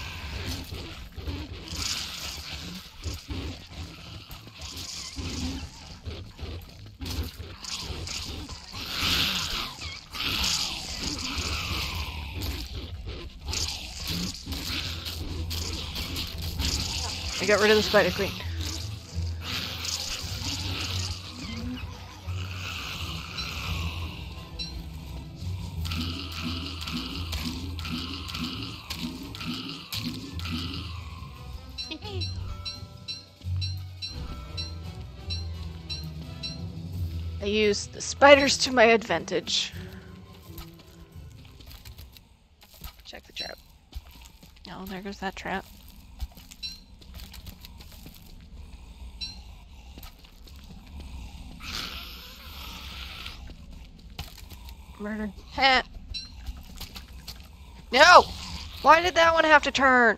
I got rid of the spider queen. I used the spiders to my advantage. Check the trap. Oh, there goes that trap. Murder. Ha! No! Why did that one have to turn?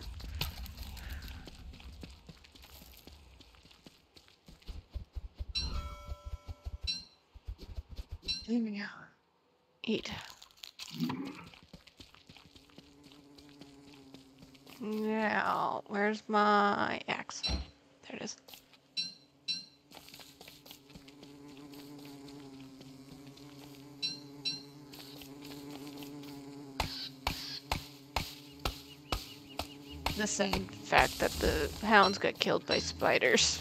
There we go. Eat. Now, where's my axe? There it is. The same fact that the hounds got killed by spiders.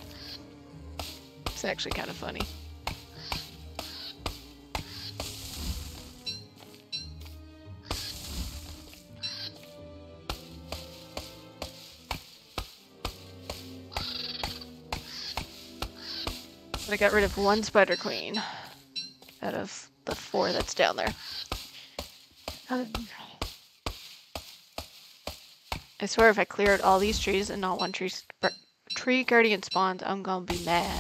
It's actually kind of funny. But I got rid of one spider queen out of the four that's down there. I swear if I cleared all these trees and not one tree, tree guardian spawns, I'm gonna be mad.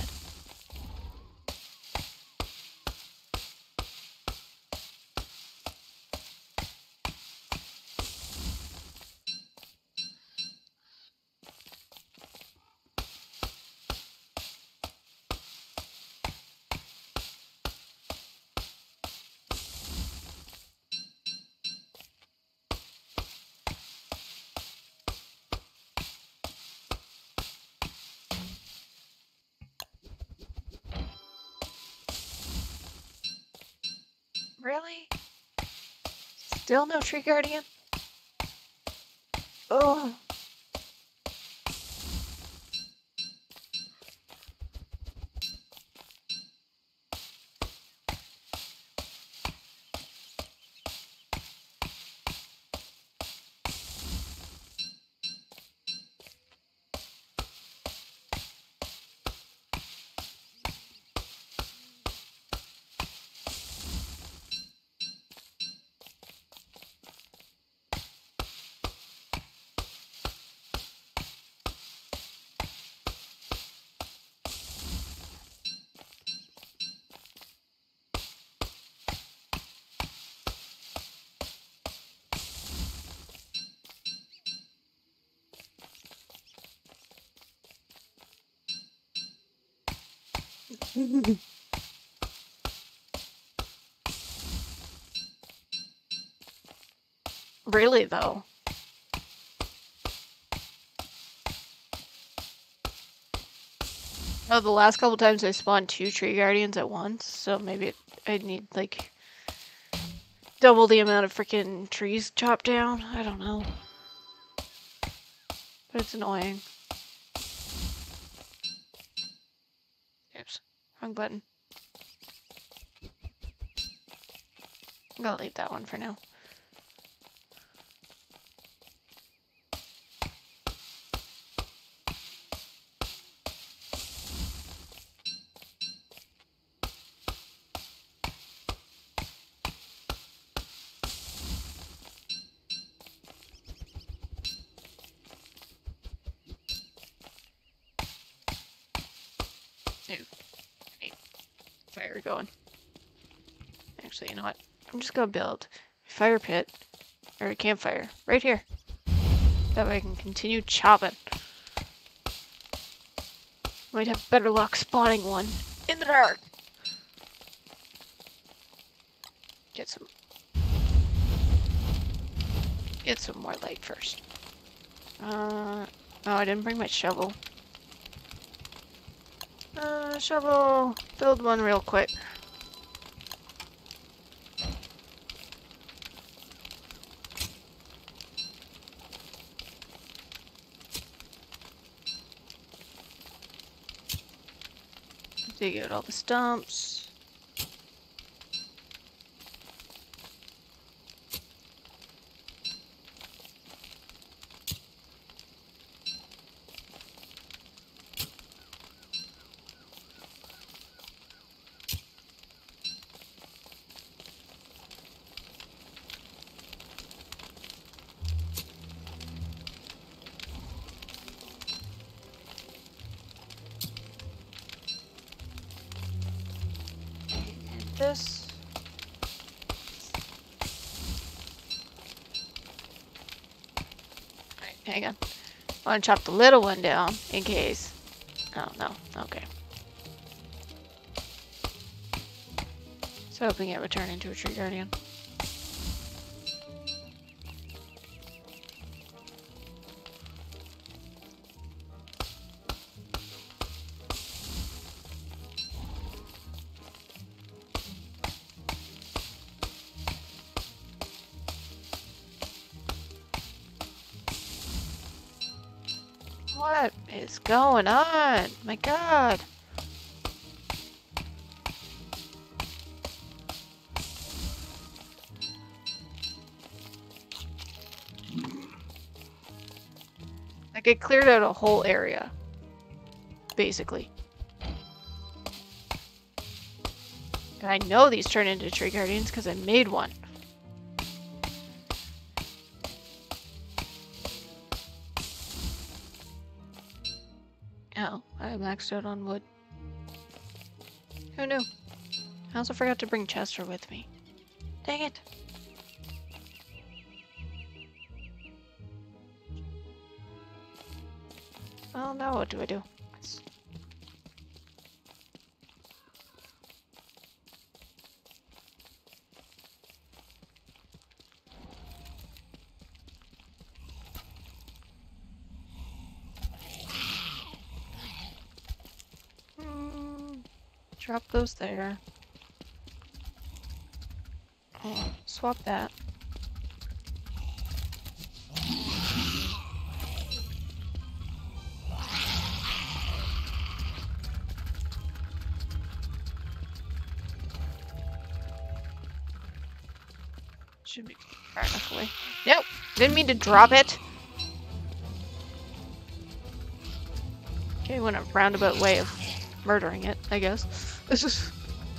Really? Still no tree guardian? Oh. Really, though? Oh, the last couple times I spawned two tree guardians at once, so maybe it, I need, like, double the amount of freaking trees chopped down. I don't know. But it's annoying. Oops. Wrong button. I'm gonna leave that one for now. Ooh, I need fire going. Actually, you know what? I'm just gonna build a fire pit or a campfire right here. That way I can continue chopping. Might have better luck spawning one in the dark. Get some get some more light first. Uh oh, I didn't bring my shovel. Uh shovel, build one real quick. Dig out all the stumps. This. Alright, hang on. I want to chop the little one down in case. Oh, no. Okay. So hoping it would turn into a tree guardian. What is going on? My God. Like, it cleared out a whole area. Basically. And I know these turn into tree guardians because I made one. Oh, I maxed out on wood. Who knew? I also forgot to bring Chester with me. Dang it. Well, now what do I do? Let's... Hmm, drop those there. Oh, swap that. Should be far enough away. Nope! Didn't mean to drop it! Okay, went a roundabout way of murdering it, I guess. This is...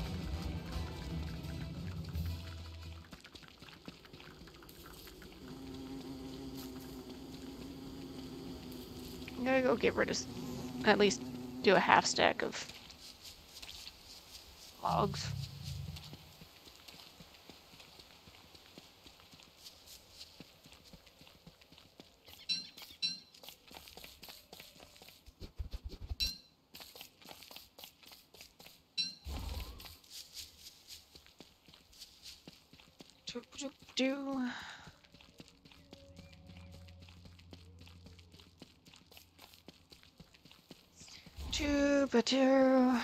I'm gonna go get rid of... at least do a half stack of logs. Do, do, do. Do, ba, do.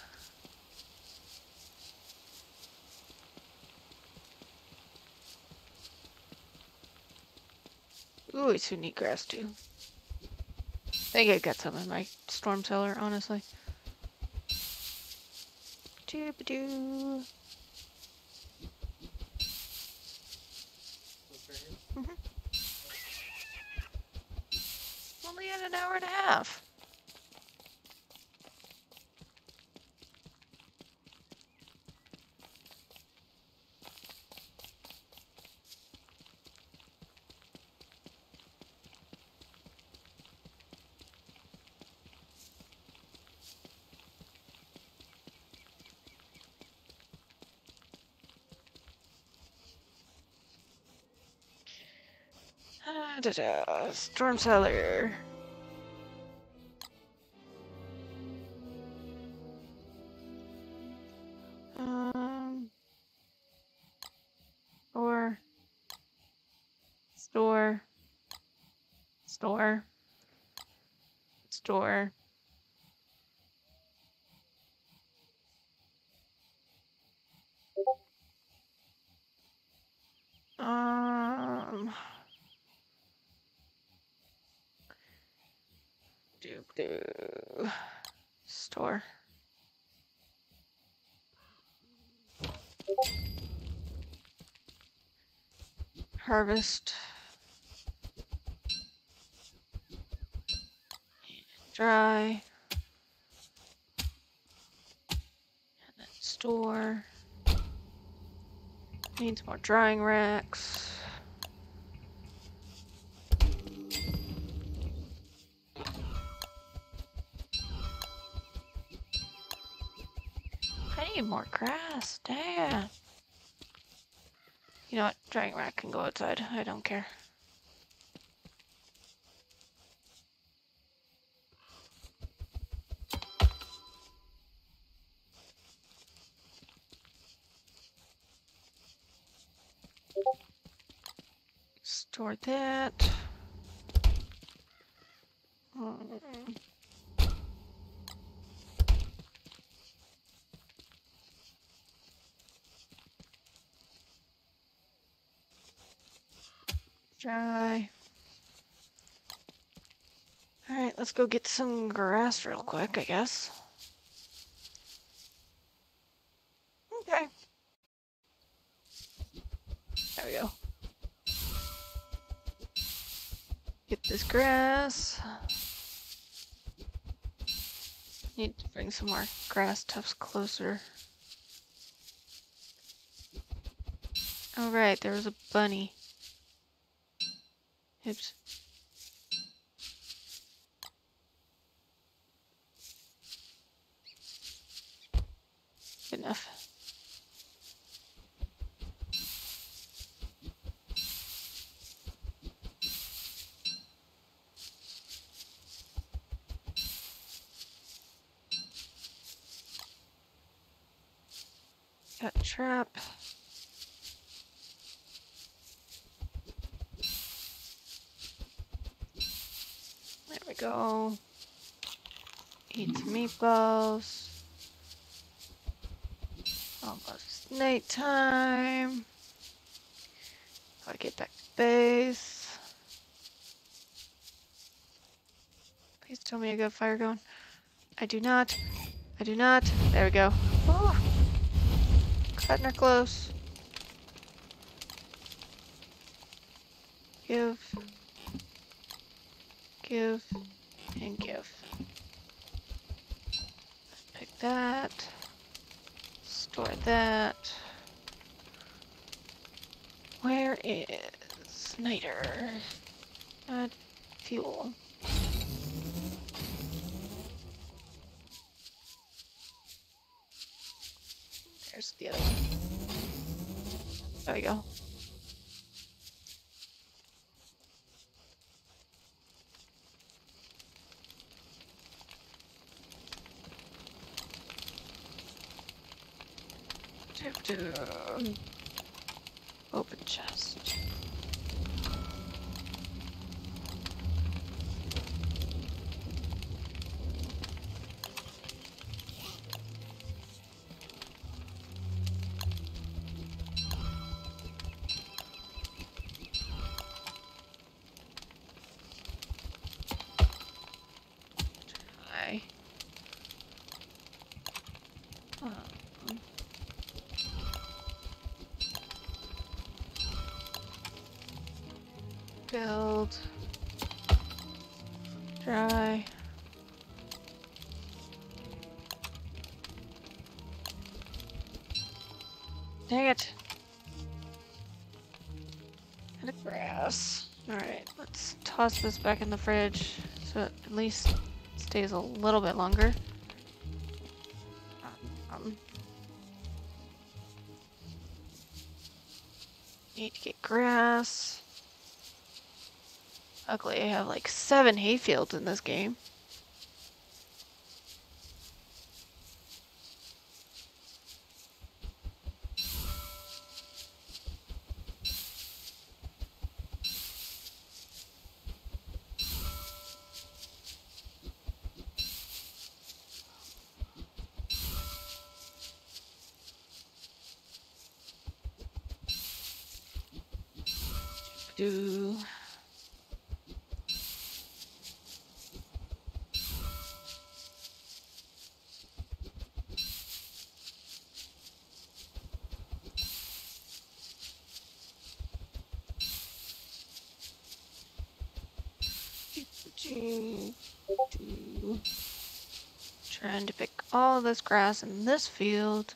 Ooh, it's who need grass too. I think I got some in my storm cellar, honestly. Do, ba, do. Mm-hmm. Only in an hour and a half. Da, da, da. Storm cellar. Um. Store. Store. Store. Store. Um. Do do. Store. Harvest. Dry. And then store. Needs more drying racks. I need more grass, damn. You know what? Drying rack can go outside. I don't care. Store that. Mm. Dry. Alright, let's go get some grass real quick, I guess. Okay. There we go. Get this grass. Need to bring some more grass tufts closer. Oh right, there was a bunny. Oops. Good enough. Got a trap. There we go. Eat some meatballs. Almost nighttime. Gotta get back to base. Please tell me I got fire going. I do not. I do not. There we go. Woo. Cutting her close. Give. Give. And give. Pick that. Store that. Where is Snyder? Add fuel. There's the other one. There we go. Open chest. Hi. Um. Build. Dry. Dang it. And a grass. Alright, let's toss this back in the fridge so it at least stays a little bit longer. Um, need to get grass. Luckily, I have like seven hayfields in this game. Do. Do. Do. Trying to pick all this grass in this field.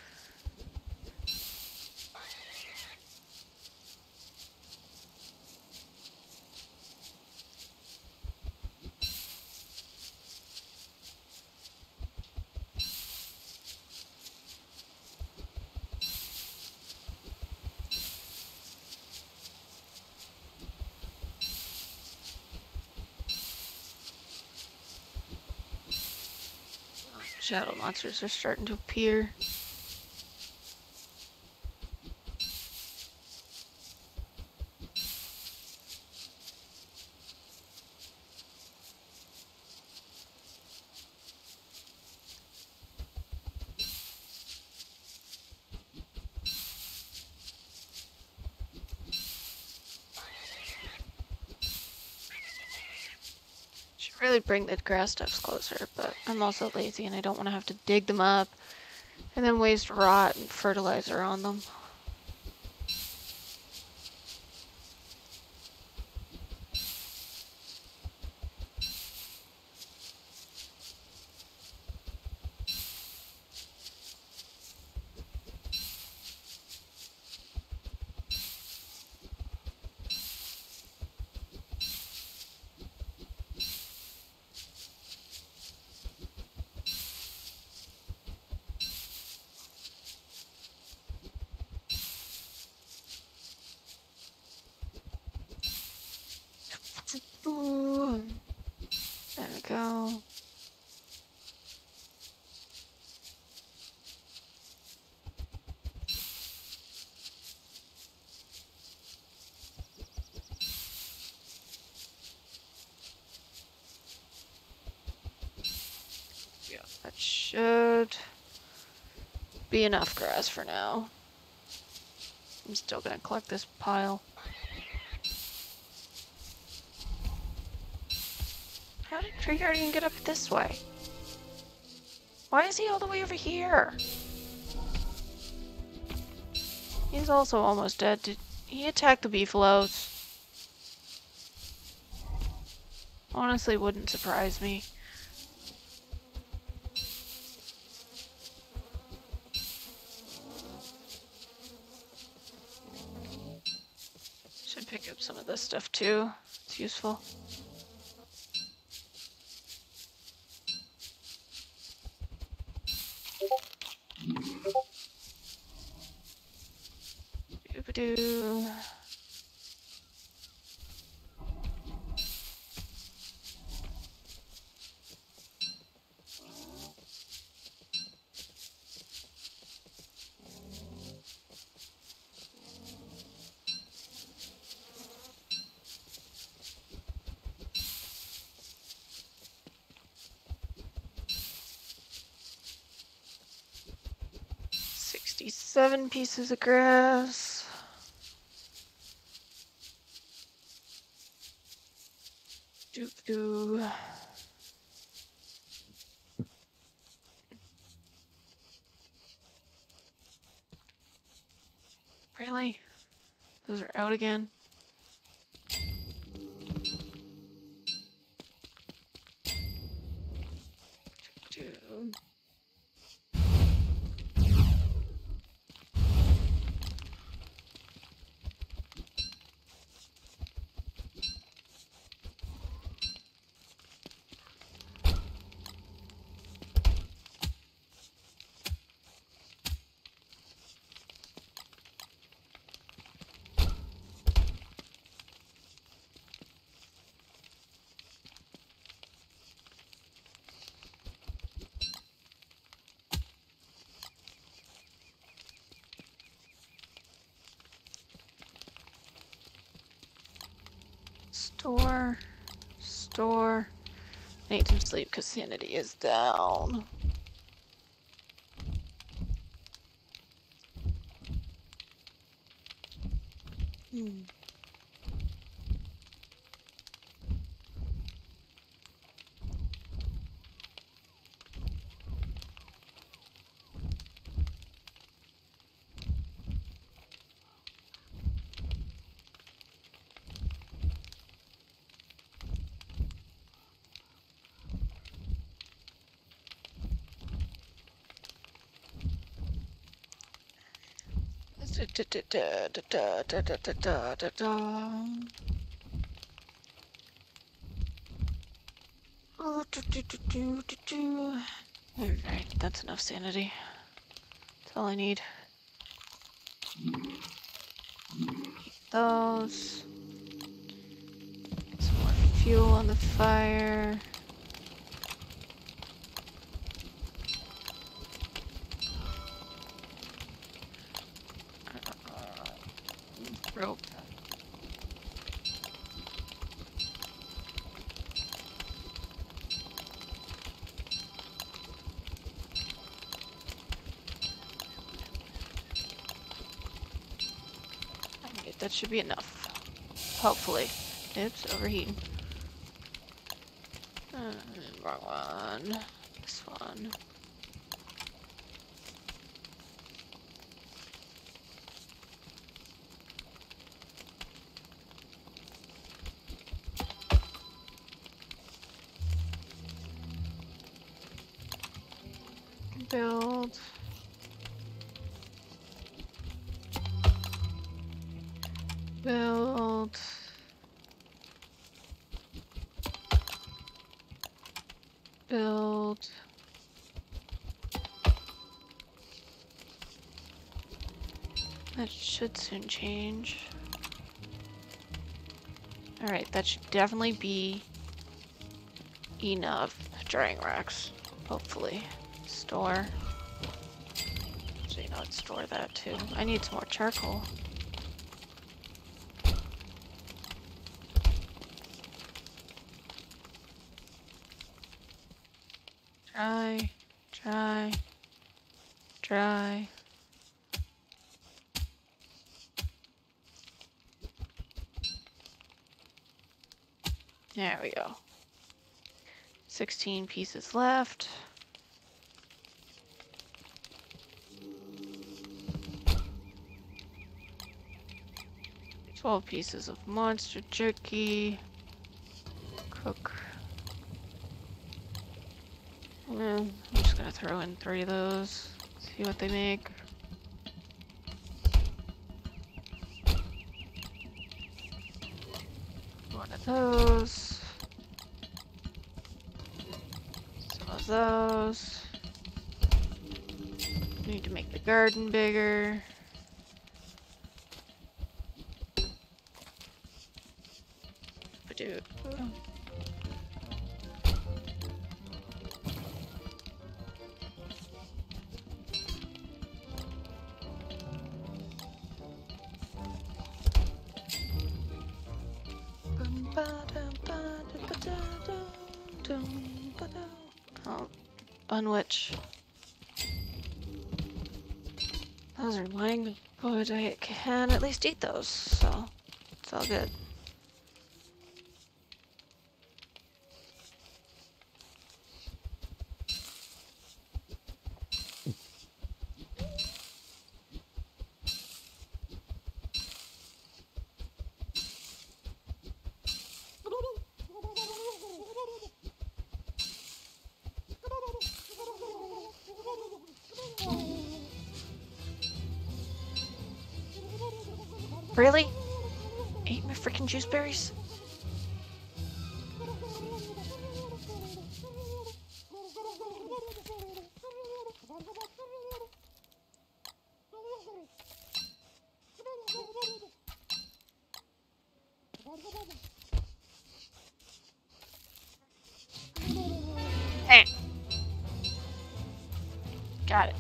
Shadow monsters are starting to appear. Should really bring the grass stuffs closer, but I'm also lazy and I don't want to have to dig them up and then waste rot and fertilizer on them. Ooh. There we go. Yeah, that should be enough grass for now. I'm still gonna collect this pile. How did Tree Guardian get up this way? Why is he all the way over here? He's also almost dead. Did he attack the beefaloes? Honestly, wouldn't surprise me. Should pick up some of this stuff too. It's useful. Doo-ba-doo. Sixty-seven pieces of grass. Doo-doo. Really? Those are out again? Doo-doo. Store. Store. I need some sleep because sanity is down. Hmm. Da, da, da, da, da, da, da, da, da, da. Oh, do, do, do, do, do, do. Alright, that's enough sanity. That's all I need. Those. Some more fuel on the fire. Rope. Okay, that should be enough. Hopefully. Oops, overheating. Uh, wrong one. This one. Build. Build. Build. That should soon change. Alright, that should definitely be enough drying racks. Hopefully. Store. So you know, let's store that too. I need some more charcoal. Dry, dry, dry. There we go. sixteen pieces left. twelve pieces of monster jerky. Cook. Mm, I'm just gonna throw in three of those. See what they make. One of those. Some of those. Need to make the garden bigger. Dude. Oh, Bunwich. Those are lying, but I can at least eat those, so it's all good. Really? Ate my freaking juice berries? Hey. Got it.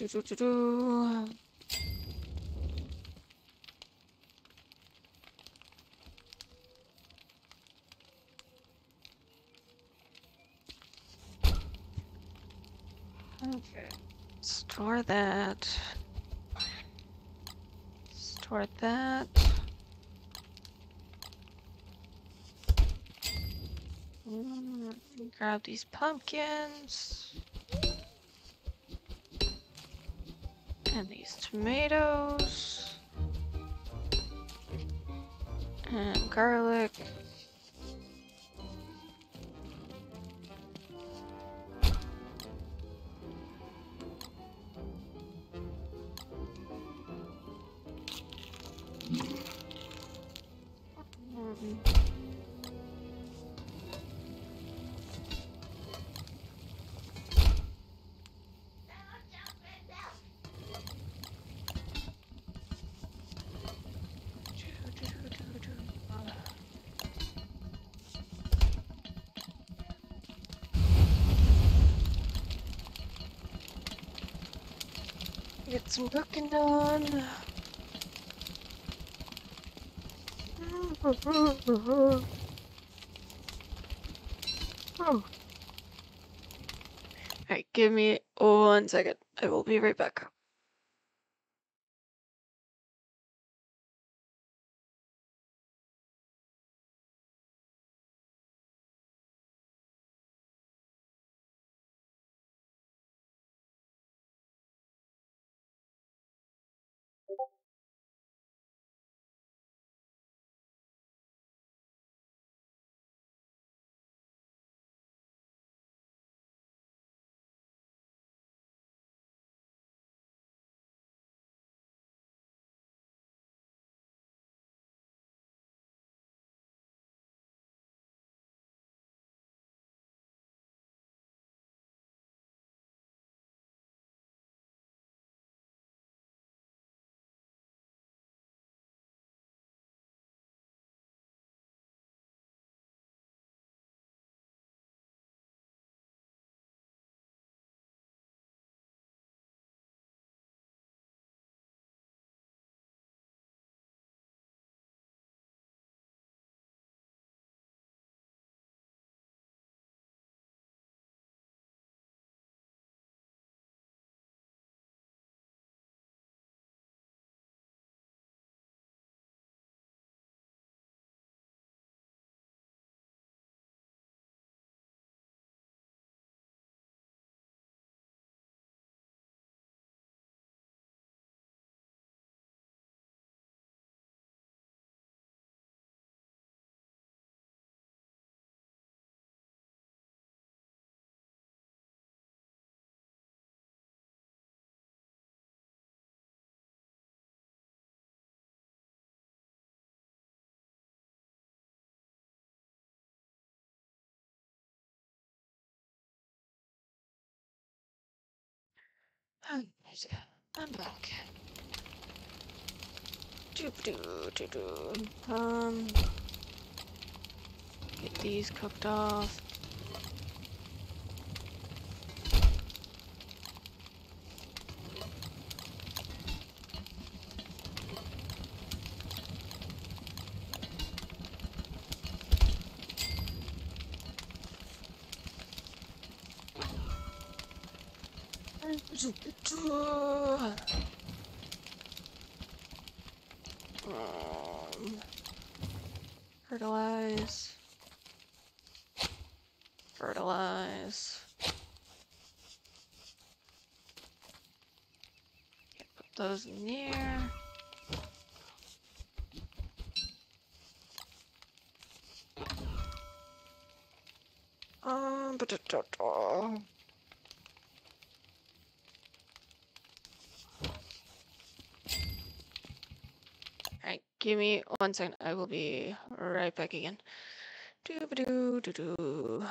do, do, do, do. Okay. Store that. Store that. Mm, grab these pumpkins. And these tomatoes. And garlic. Mm. Get some cooking done. Alright, give me one second. I will be right back. Alright, I'm back. Doo doo doo doo. Um, get these cooked off. Um, fertilize. Fertilize. Okay, put those in there. Um, but Alright, give me one second. I will be right back again. Doo doo doo doo.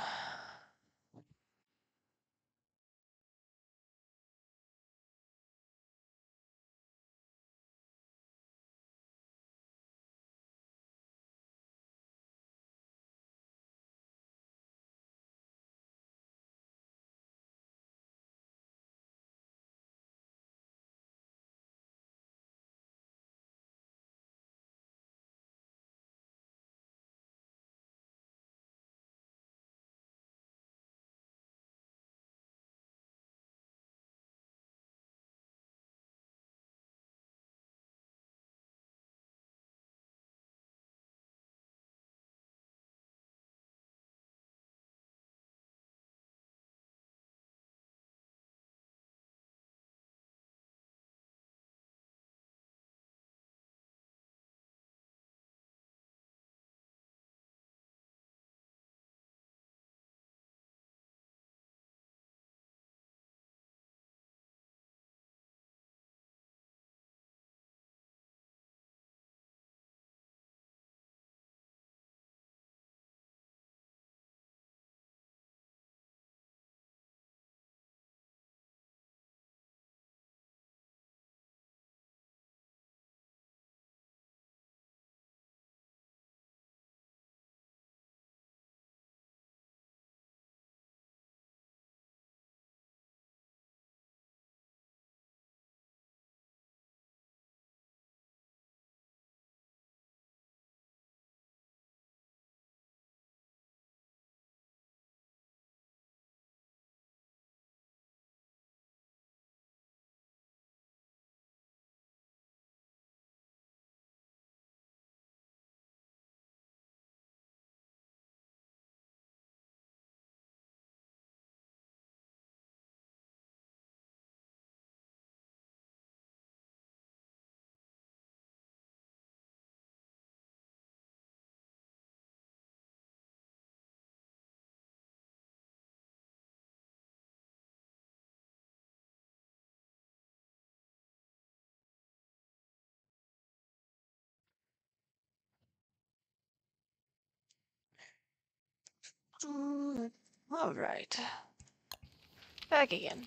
Alright. Back again.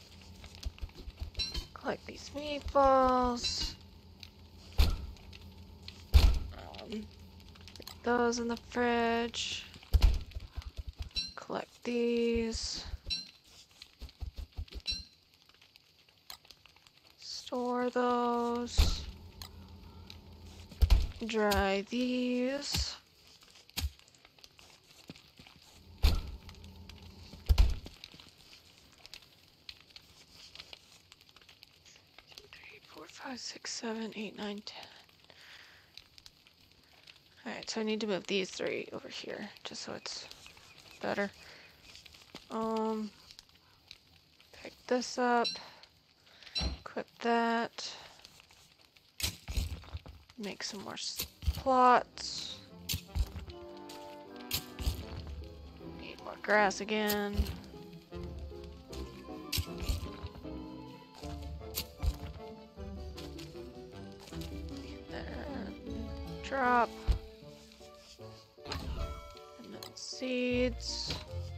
Collect these meatballs. Um, put those in the fridge. Collect these. Store those. Dry these. Three, four, five, six, seven, eight, nine, ten. Alright, so I need to move these three over here, just so it's better. Um, pick this up. Equip that. Make some more plots. Need more grass again. Then drop. And then seeds.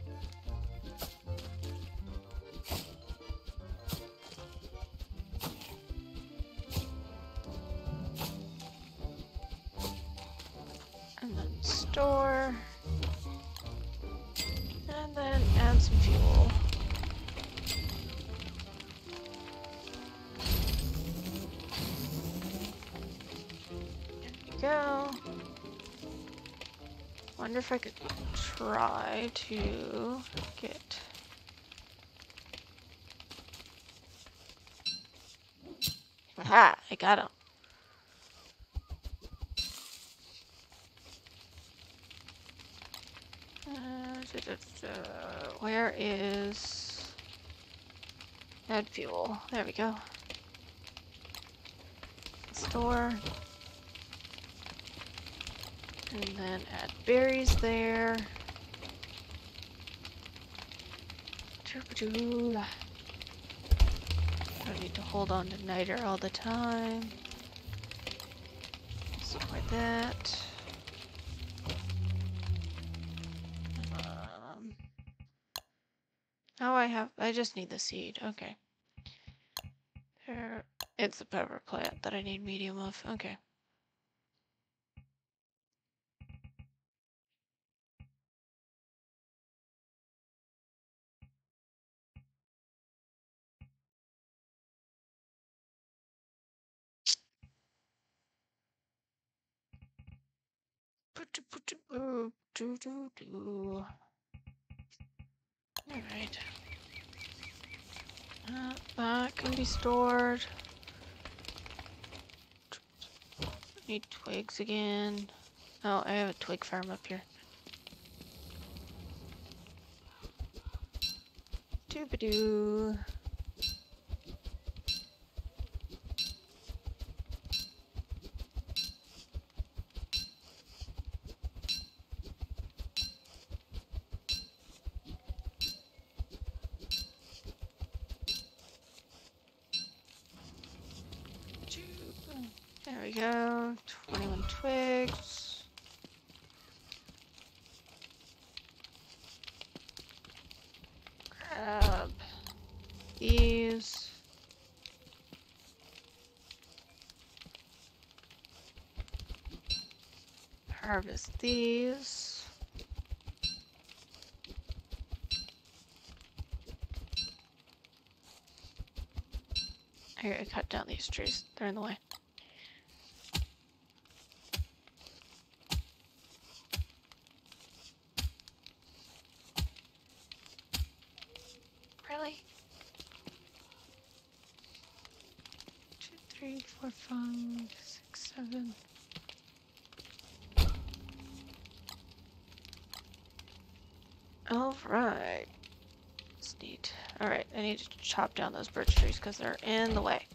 And then store. And then add some fuel. There we go. Wonder if I could try to get... Aha! I got him. Uh, da, da, da. Where is... Add fuel. There we go. Store. And then add berries there. Doo-ba-doo. Don't need to hold on to niter all the time. Store that. Um, oh, I have, I just need the seed. Okay. There, it's a pepper plant that I need medium of. Okay. Alright. Uh, that can be stored. Need twigs again. Oh, I have a twig farm up here. Doobadoo. There we go. twenty-one twigs. Grab these. Harvest these. I gotta cut down these trees. They're in the way. Really? Two, three, four, five, six, seven. All right. That's neat. All right, I need to chop down those birch trees because they're in the way.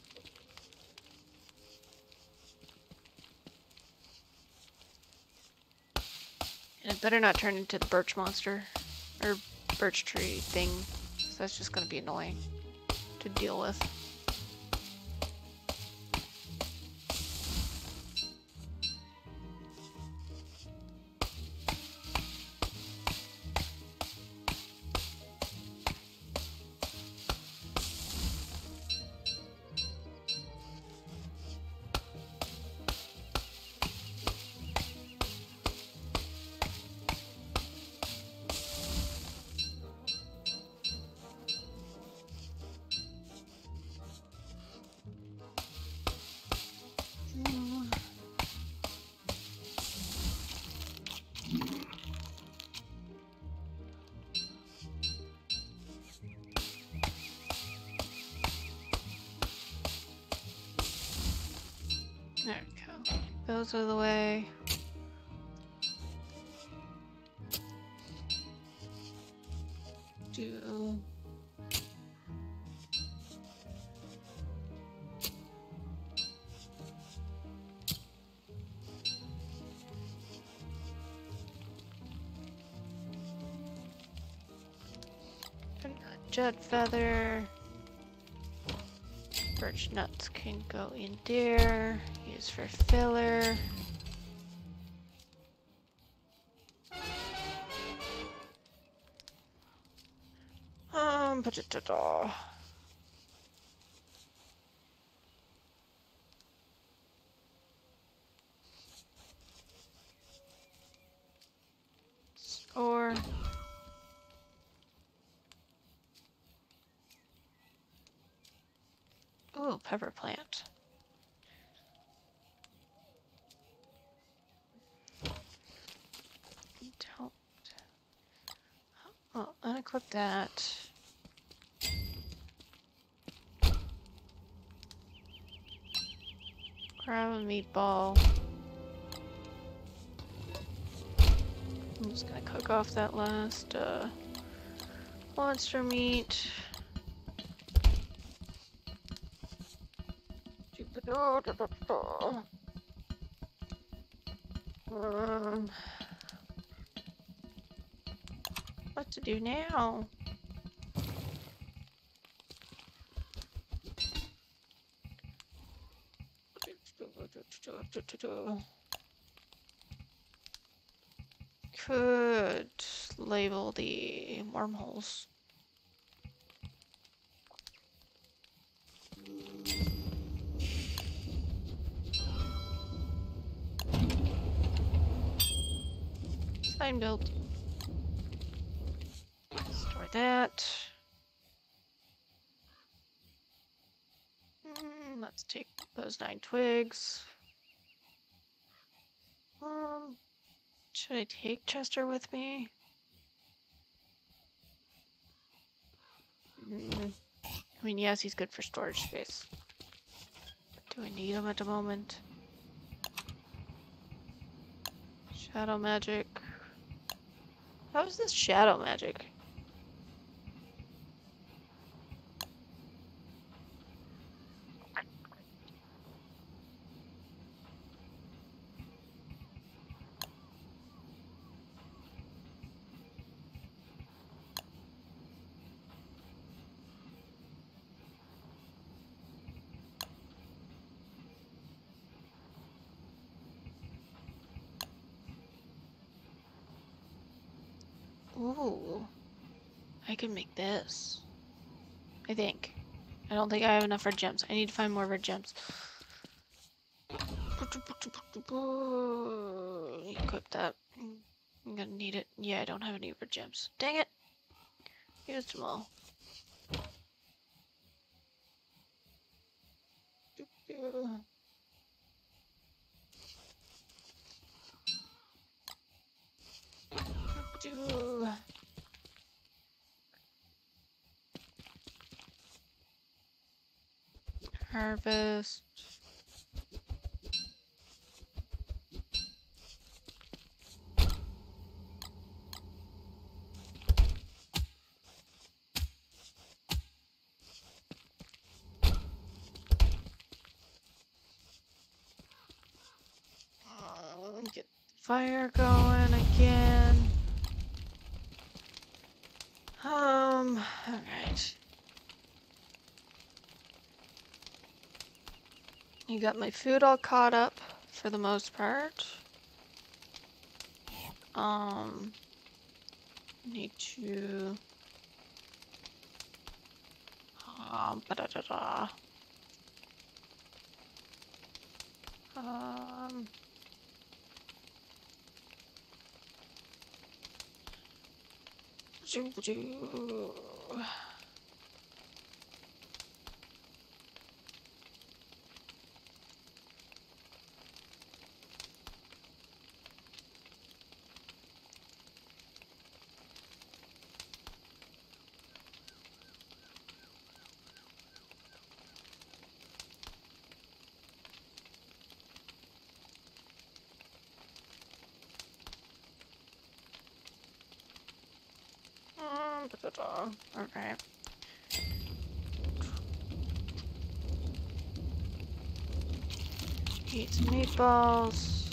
And it better not turn into the birch monster or birch tree thing. So that's just going to be annoying to deal with. There we go. Those are the way. Do. Jet feather. Birch nuts can go in there. Use for filler. Um, put it to Or ooh, pepper plant. Don't. Oh, unequip that. Grab a meatball. I'm just gonna cook off that last uh, monster meat. Um, what to do now? Could label the wormholes. Sign built. Store that. Mm, let's take those nine twigs. Um, should I take Chester with me? Mm. I mean, yes, he's good for storage space. Do I need him at the moment? Shadow magic. How is this shadow magic? Ooh, I can make this. I think. I don't think I have enough red gems. I need to find more red gems. Equip that. I'm gonna need it. Yeah, I don't have any red gems. Dang it! Used them all. Harvest. Uh, get fire going again. Um, alright. You got my food all caught up for the most part. Um, need to. Um, ba da da da. Um. Okay. Eat some meatballs.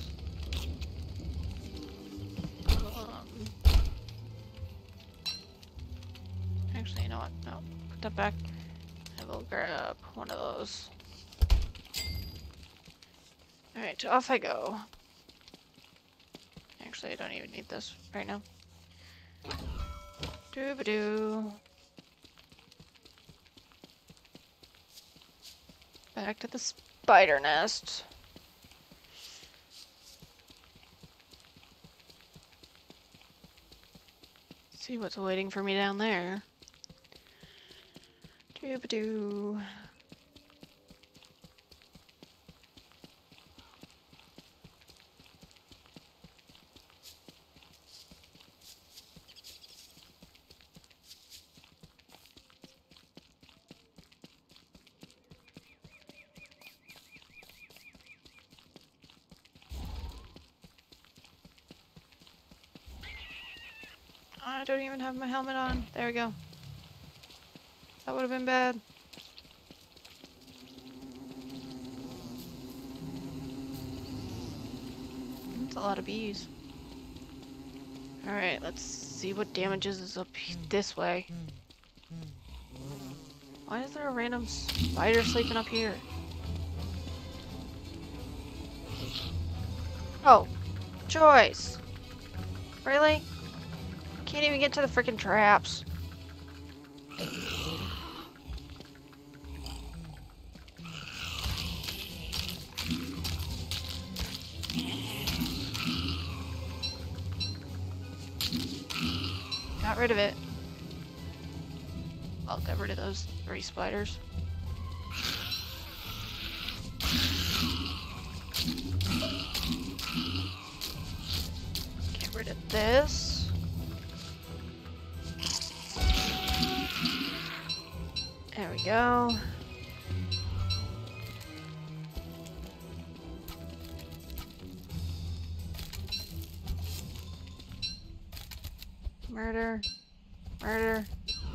Um, actually, you know what? No, put that back. I will grab one of those. Alright, off I go. Actually, I don't even need this right now. Doo-ba-doo. Back to the spider nest. See what's waiting for me down there. Doo-ba-doo. I don't even have my helmet on. There we go. That would have been bad. That's a lot of bees. Alright, let's see what damages is up this way. Why is there a random spider sleeping up here? Oh, Joyce. Really? Can't even get to the freaking traps. Got rid of it. I'll get rid of those three spiders. Get rid of this. There we go. Murder. Murder.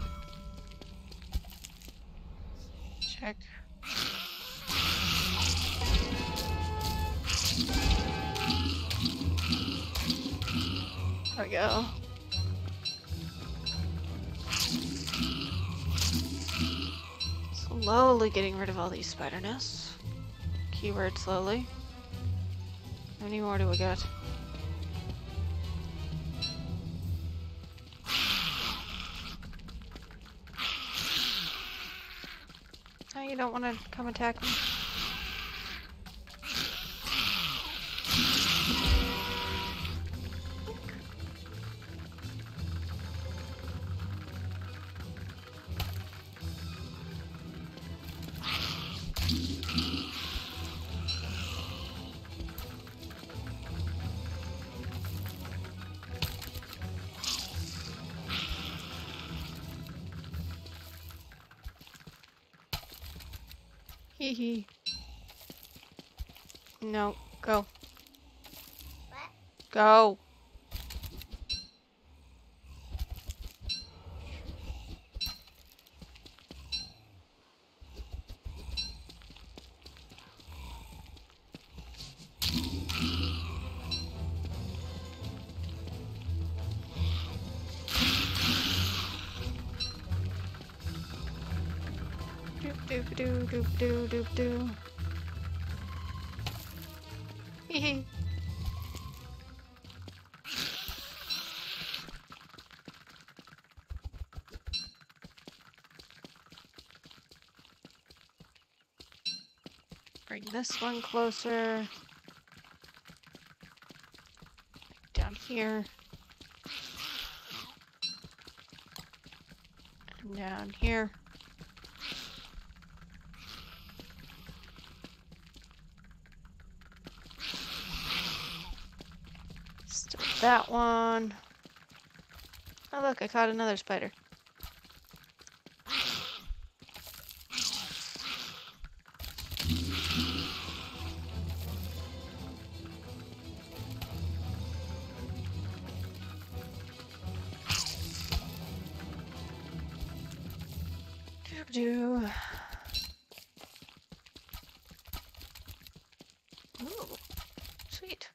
Check. There we go. Slowly getting rid of all these spider nests. Keyword slowly. How many more do we got? Oh, you don't want to come attack me? Hee hee. No, go. What? Go. Doop doo doop doo doop doo. Hee hee. Bring this one closer. Down here. And down here. Still that one. Oh look, I caught another spider. Do. Ooh, sweet.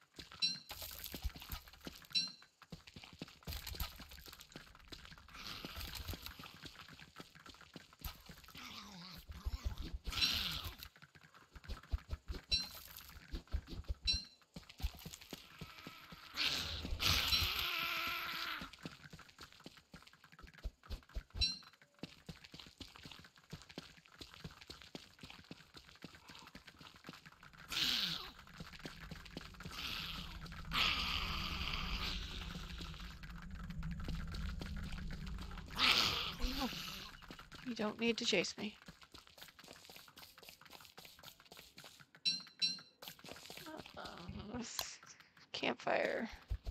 You don't need to chase me. Uh, campfire.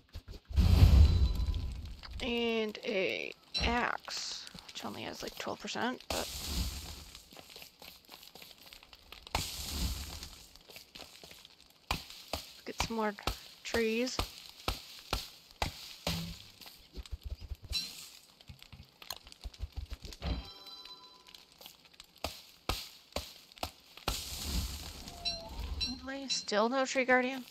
And a axe, which only has like twelve percent, but... Get some more trees. Still no tree guardian?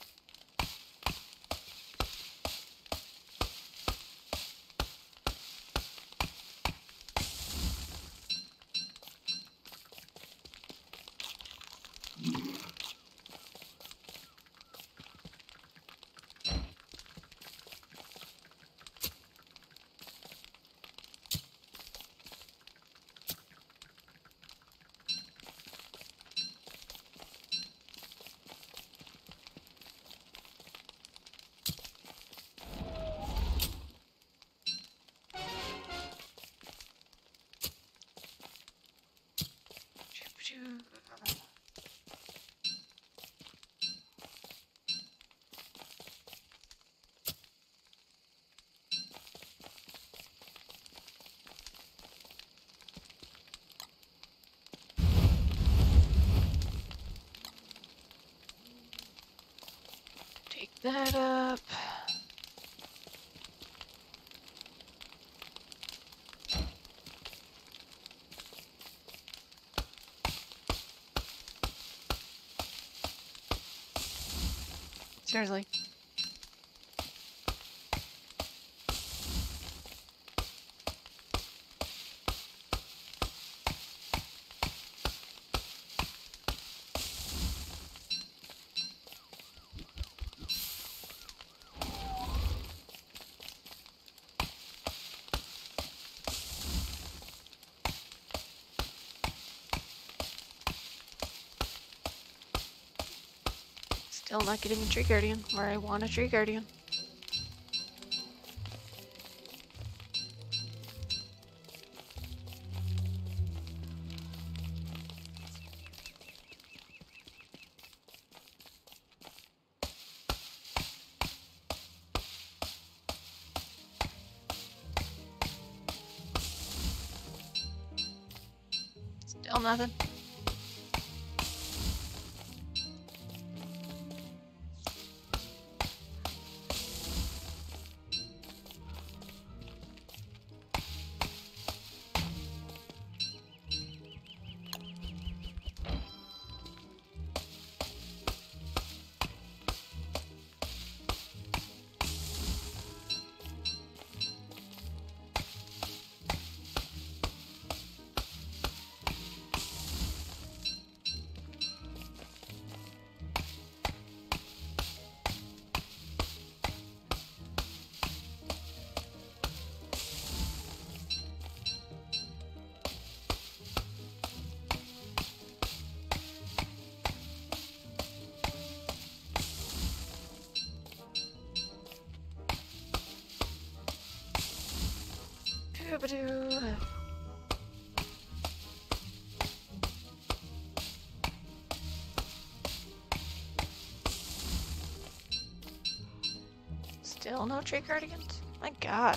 Take that up. Seriously. Still not getting a tree guardian where I want a tree guardian. Still nothing. Doo-ba-doo. Still no tree guardians? My god.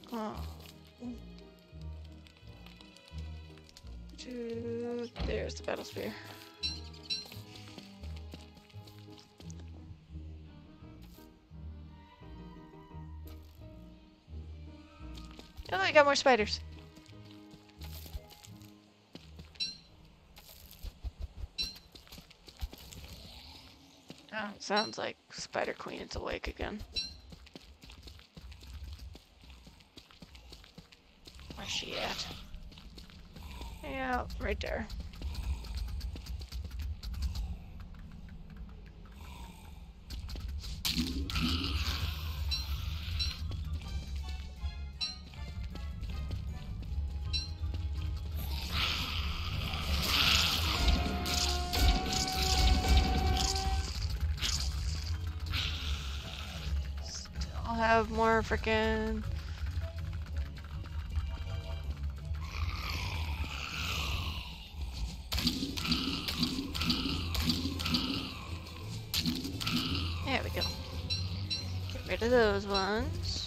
Oh. Two. There's the battle spear. Oh, I got more spiders. Oh, sounds like Spider Queen is awake again. Where's she at? Yeah, right there. I'll have more frickin' there we go. Get rid of those ones.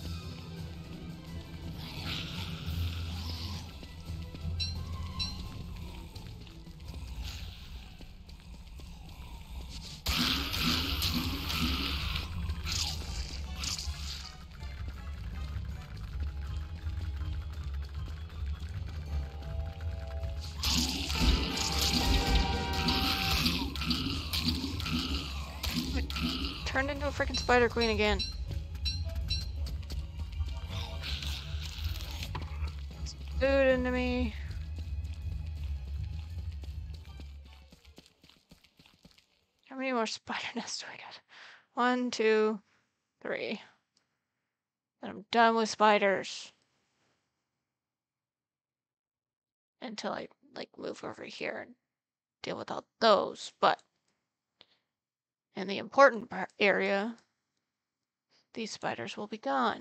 Turned into a freaking Spider Queen again. Food into me. How many more spider nests do I got? One, two, three. Then I'm done with spiders. Until I, like, move over here and deal with all those, but in the important part area, these spiders will be gone.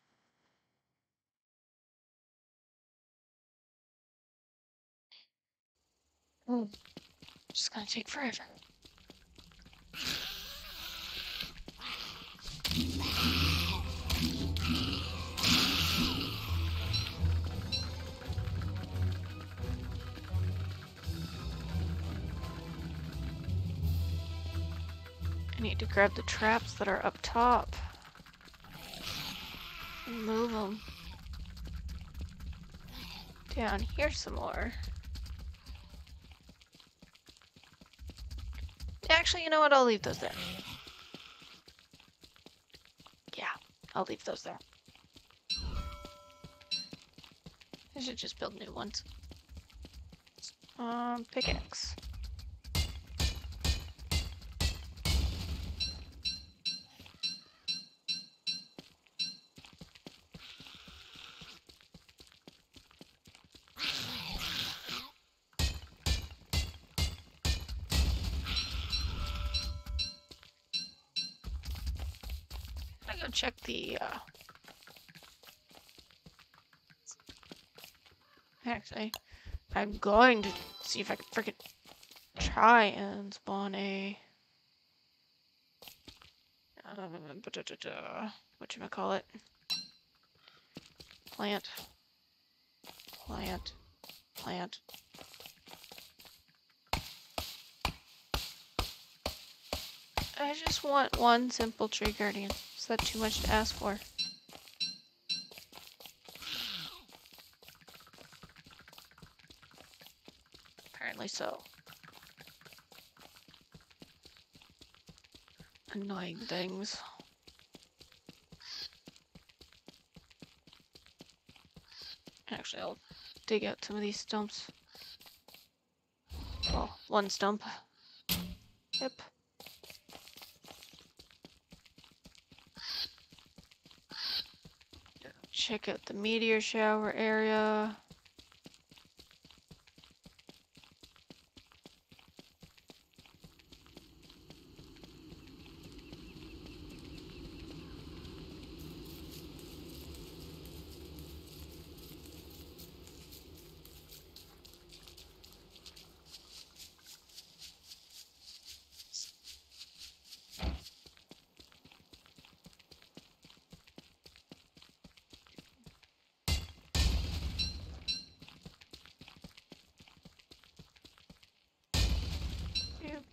Mm. Just gonna take forever. I need to grab the traps that are up top and move them down here some more. Actually, you know what? I'll leave those there. Yeah, I'll leave those there. I should just build new ones. Um, pickaxe. I'm gonna go check the, uh... Actually, I'm going to see if I can frickin' try and spawn a... Uh, whatchamacallit? Plant. Plant. Plant. I just want one simple tree guardian. Is that too much to ask for? Apparently so. Annoying things. Actually, I'll dig out some of these stumps. Well, one stump. Yep. Check out the meteor shower area.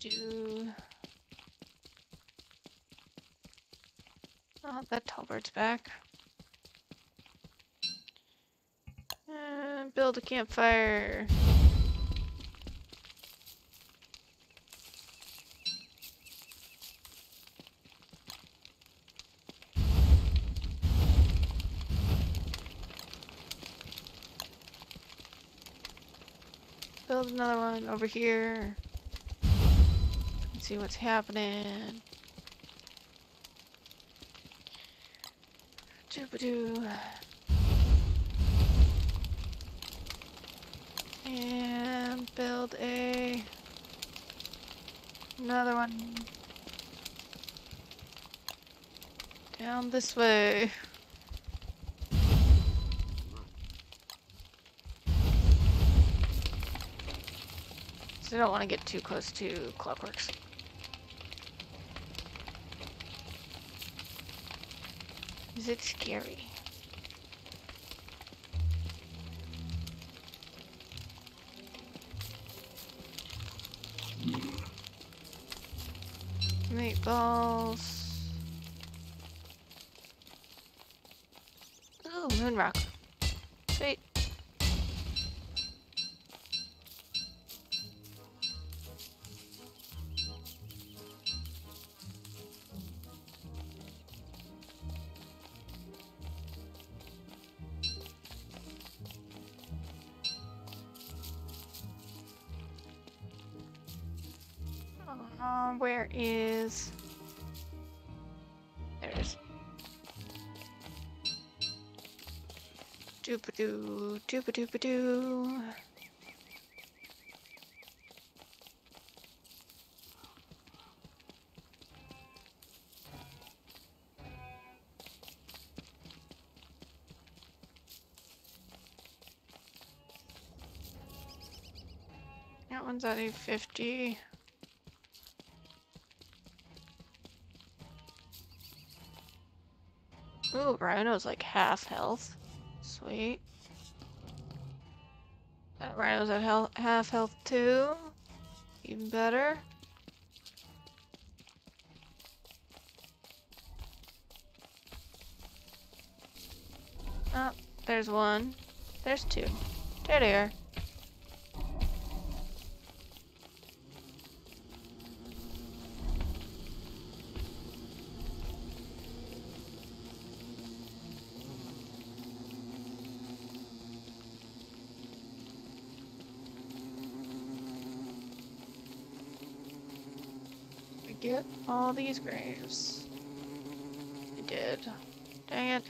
Do. Oh, that Talbert's back. Uh, build a campfire. Build another one over here. Let's see what's happening. Doo-ba-doo. And build a another one down this way. So I don't want to get too close to Clockworks. Is it scary? Meatballs. Ooh, moon rock. Sweet. Uh, where is... There it is. Doop-a-doo, doop-a-doop-a-doo. That one's at eight fifty. Ooh, Rhino's like half health. Sweet. That Rhino's at hel half health too. Even better. Oh, there's one. There's two. There they are. Get all these graves. I did. Dang it.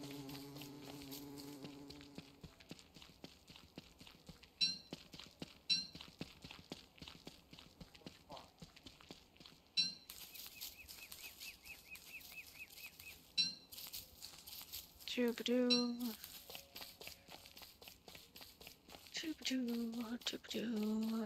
Choo-ba-doo. Choo-ba-doo. Choo-ba-doo.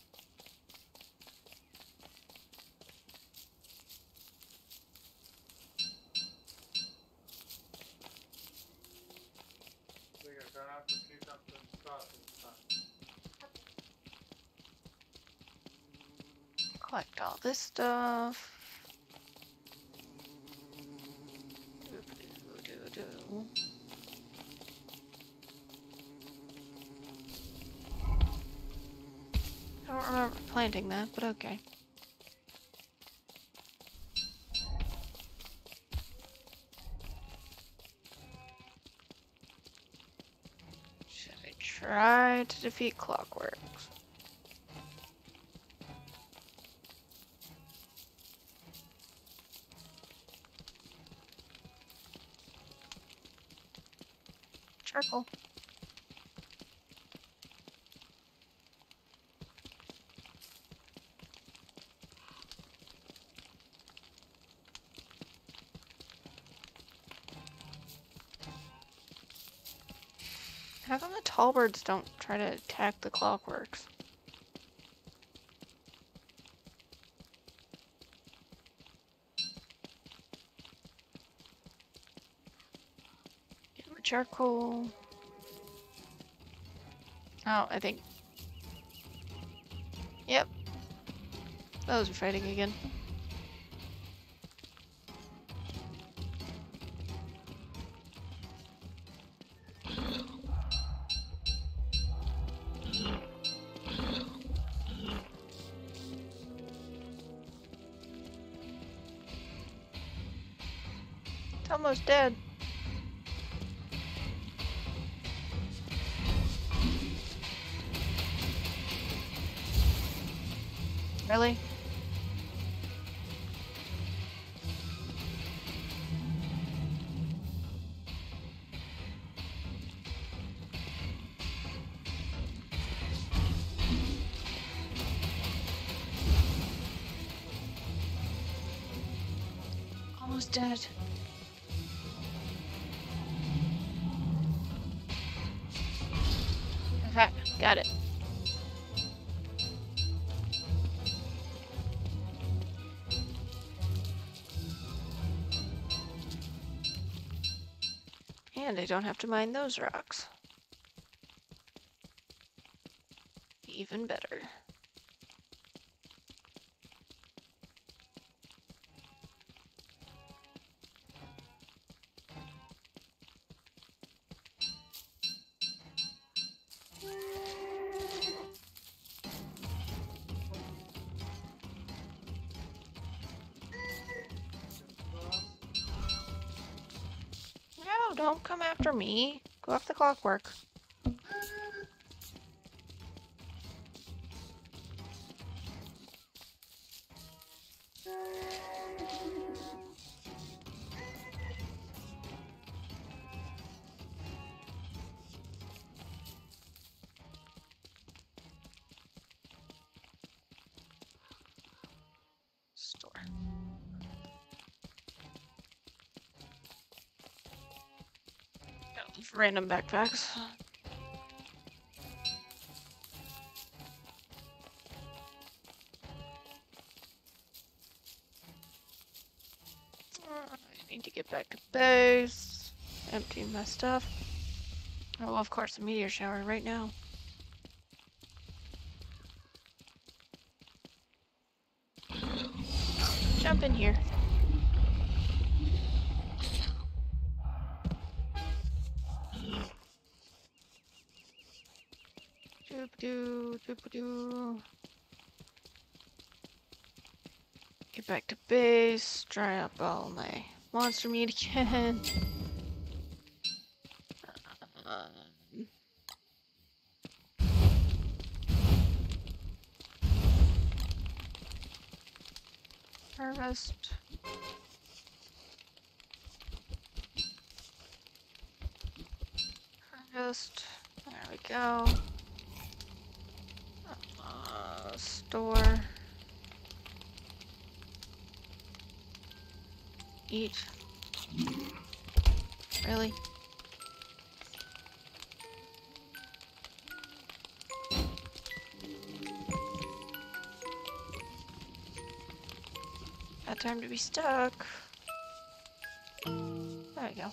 Collect all this stuff. Doo-ba-doo-doo-doo. I don't remember planting that, but okay. Should I try to defeat Clockworks? Charcoal. How come the tall birds don't try to attack the Clockworks? Get my charcoal. Oh, I think. Yep. Those are fighting again. It's almost dead. Really? Almost dead. Okay, got it. And I don't have to mine those rocks. Even better. No, don't come after me. Go off the clockwork. Store. Oh, random backpacks. I need to get back to base. Empty my stuff. Oh, of course, a meteor shower right now. Jump in here. Doop-doo, doop-doo. Get back to base. Dry up all my monster meat again. Um, harvest. Harvest. There we go. Uh, store. Eat. Really? Got time to be stuck. There we go.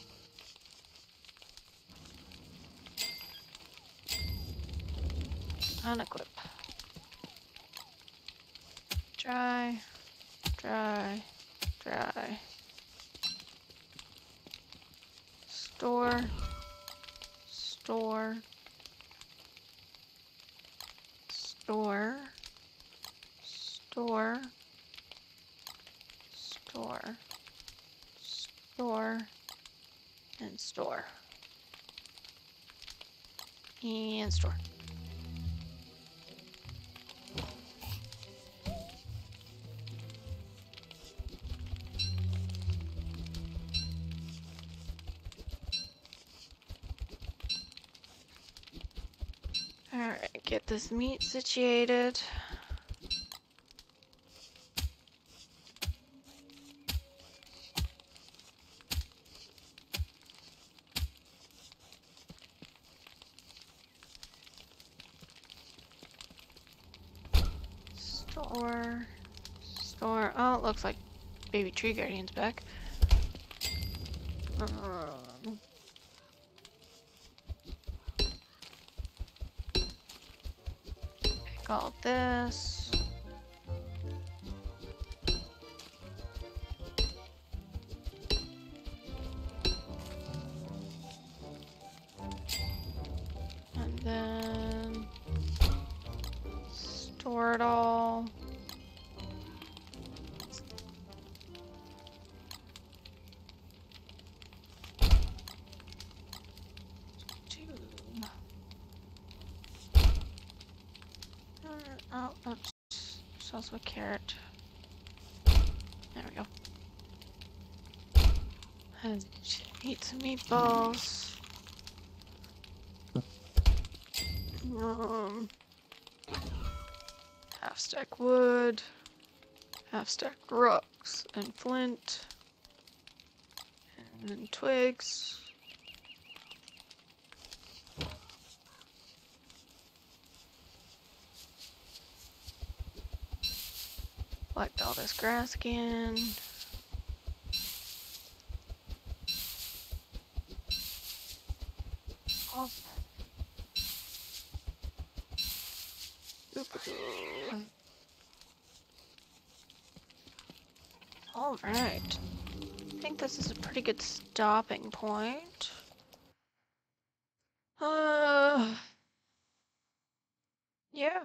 Unequip. Dry. Dry. Dry. Store. Store. Store. Store. Store. Store. And store. And store. Alright, get this meat situated. Store. Store. Oh, it looks like baby tree guardian's back. Um, Take all this. Store it all. Two. Oh, oops. There's also a carrot. There we go. And eat some meatballs. Um, half stack wood, half stack rocks and flint, and then twigs. Collect all this grass again. Oh. All right. I think this is a pretty good stopping point. Uh, yeah.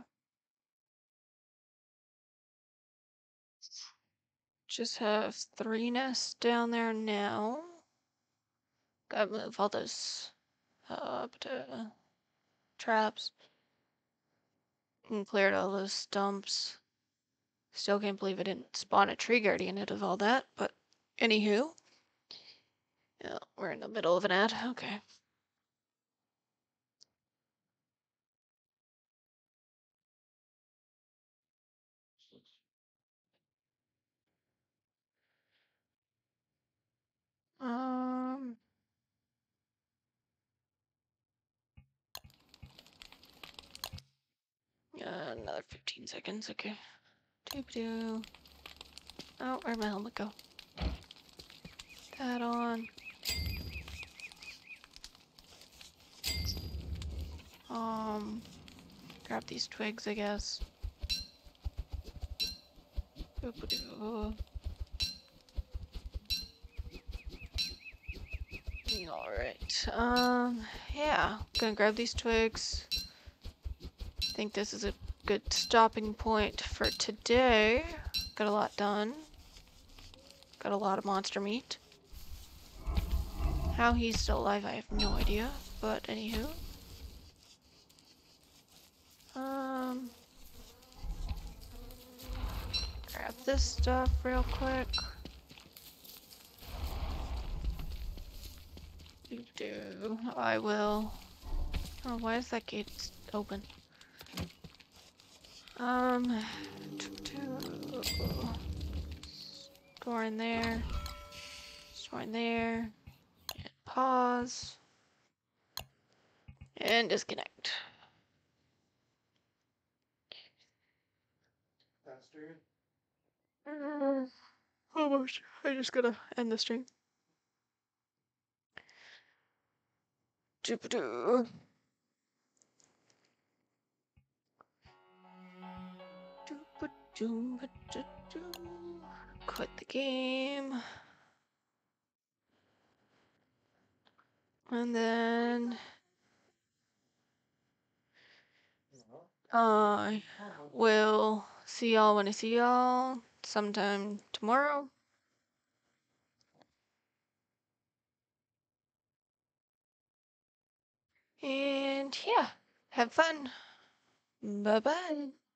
Just have three nests down there now. Gotta move all those up to traps. And cleared all those stumps. Still can't believe I didn't spawn a tree guardian out of all that, but anywho. Yeah, we're in the middle of an ad. Okay. Um. Uh, another fifteen seconds. Okay. Doop doo. Oh, where'd my helmet go? That on. Um. Grab these twigs, I guess. Doop doo. All right. Um. Yeah. Gonna grab these twigs. Think this is a good stopping point for today. Got a lot done. Got a lot of monster meat. How he's still alive, I have no idea. But anywho. Um. Grab this stuff real quick. Do do. I will. Oh, why is that gate open? Um. Store in there. Store in there. And pause. And disconnect. Mm, almost. I just gotta end the stream. Doop-a-doo. Doop-a-doo-ba-doo-doo. Quit the game. And then I will see y'all when I see y'all sometime tomorrow. And yeah, have fun. Bye bye.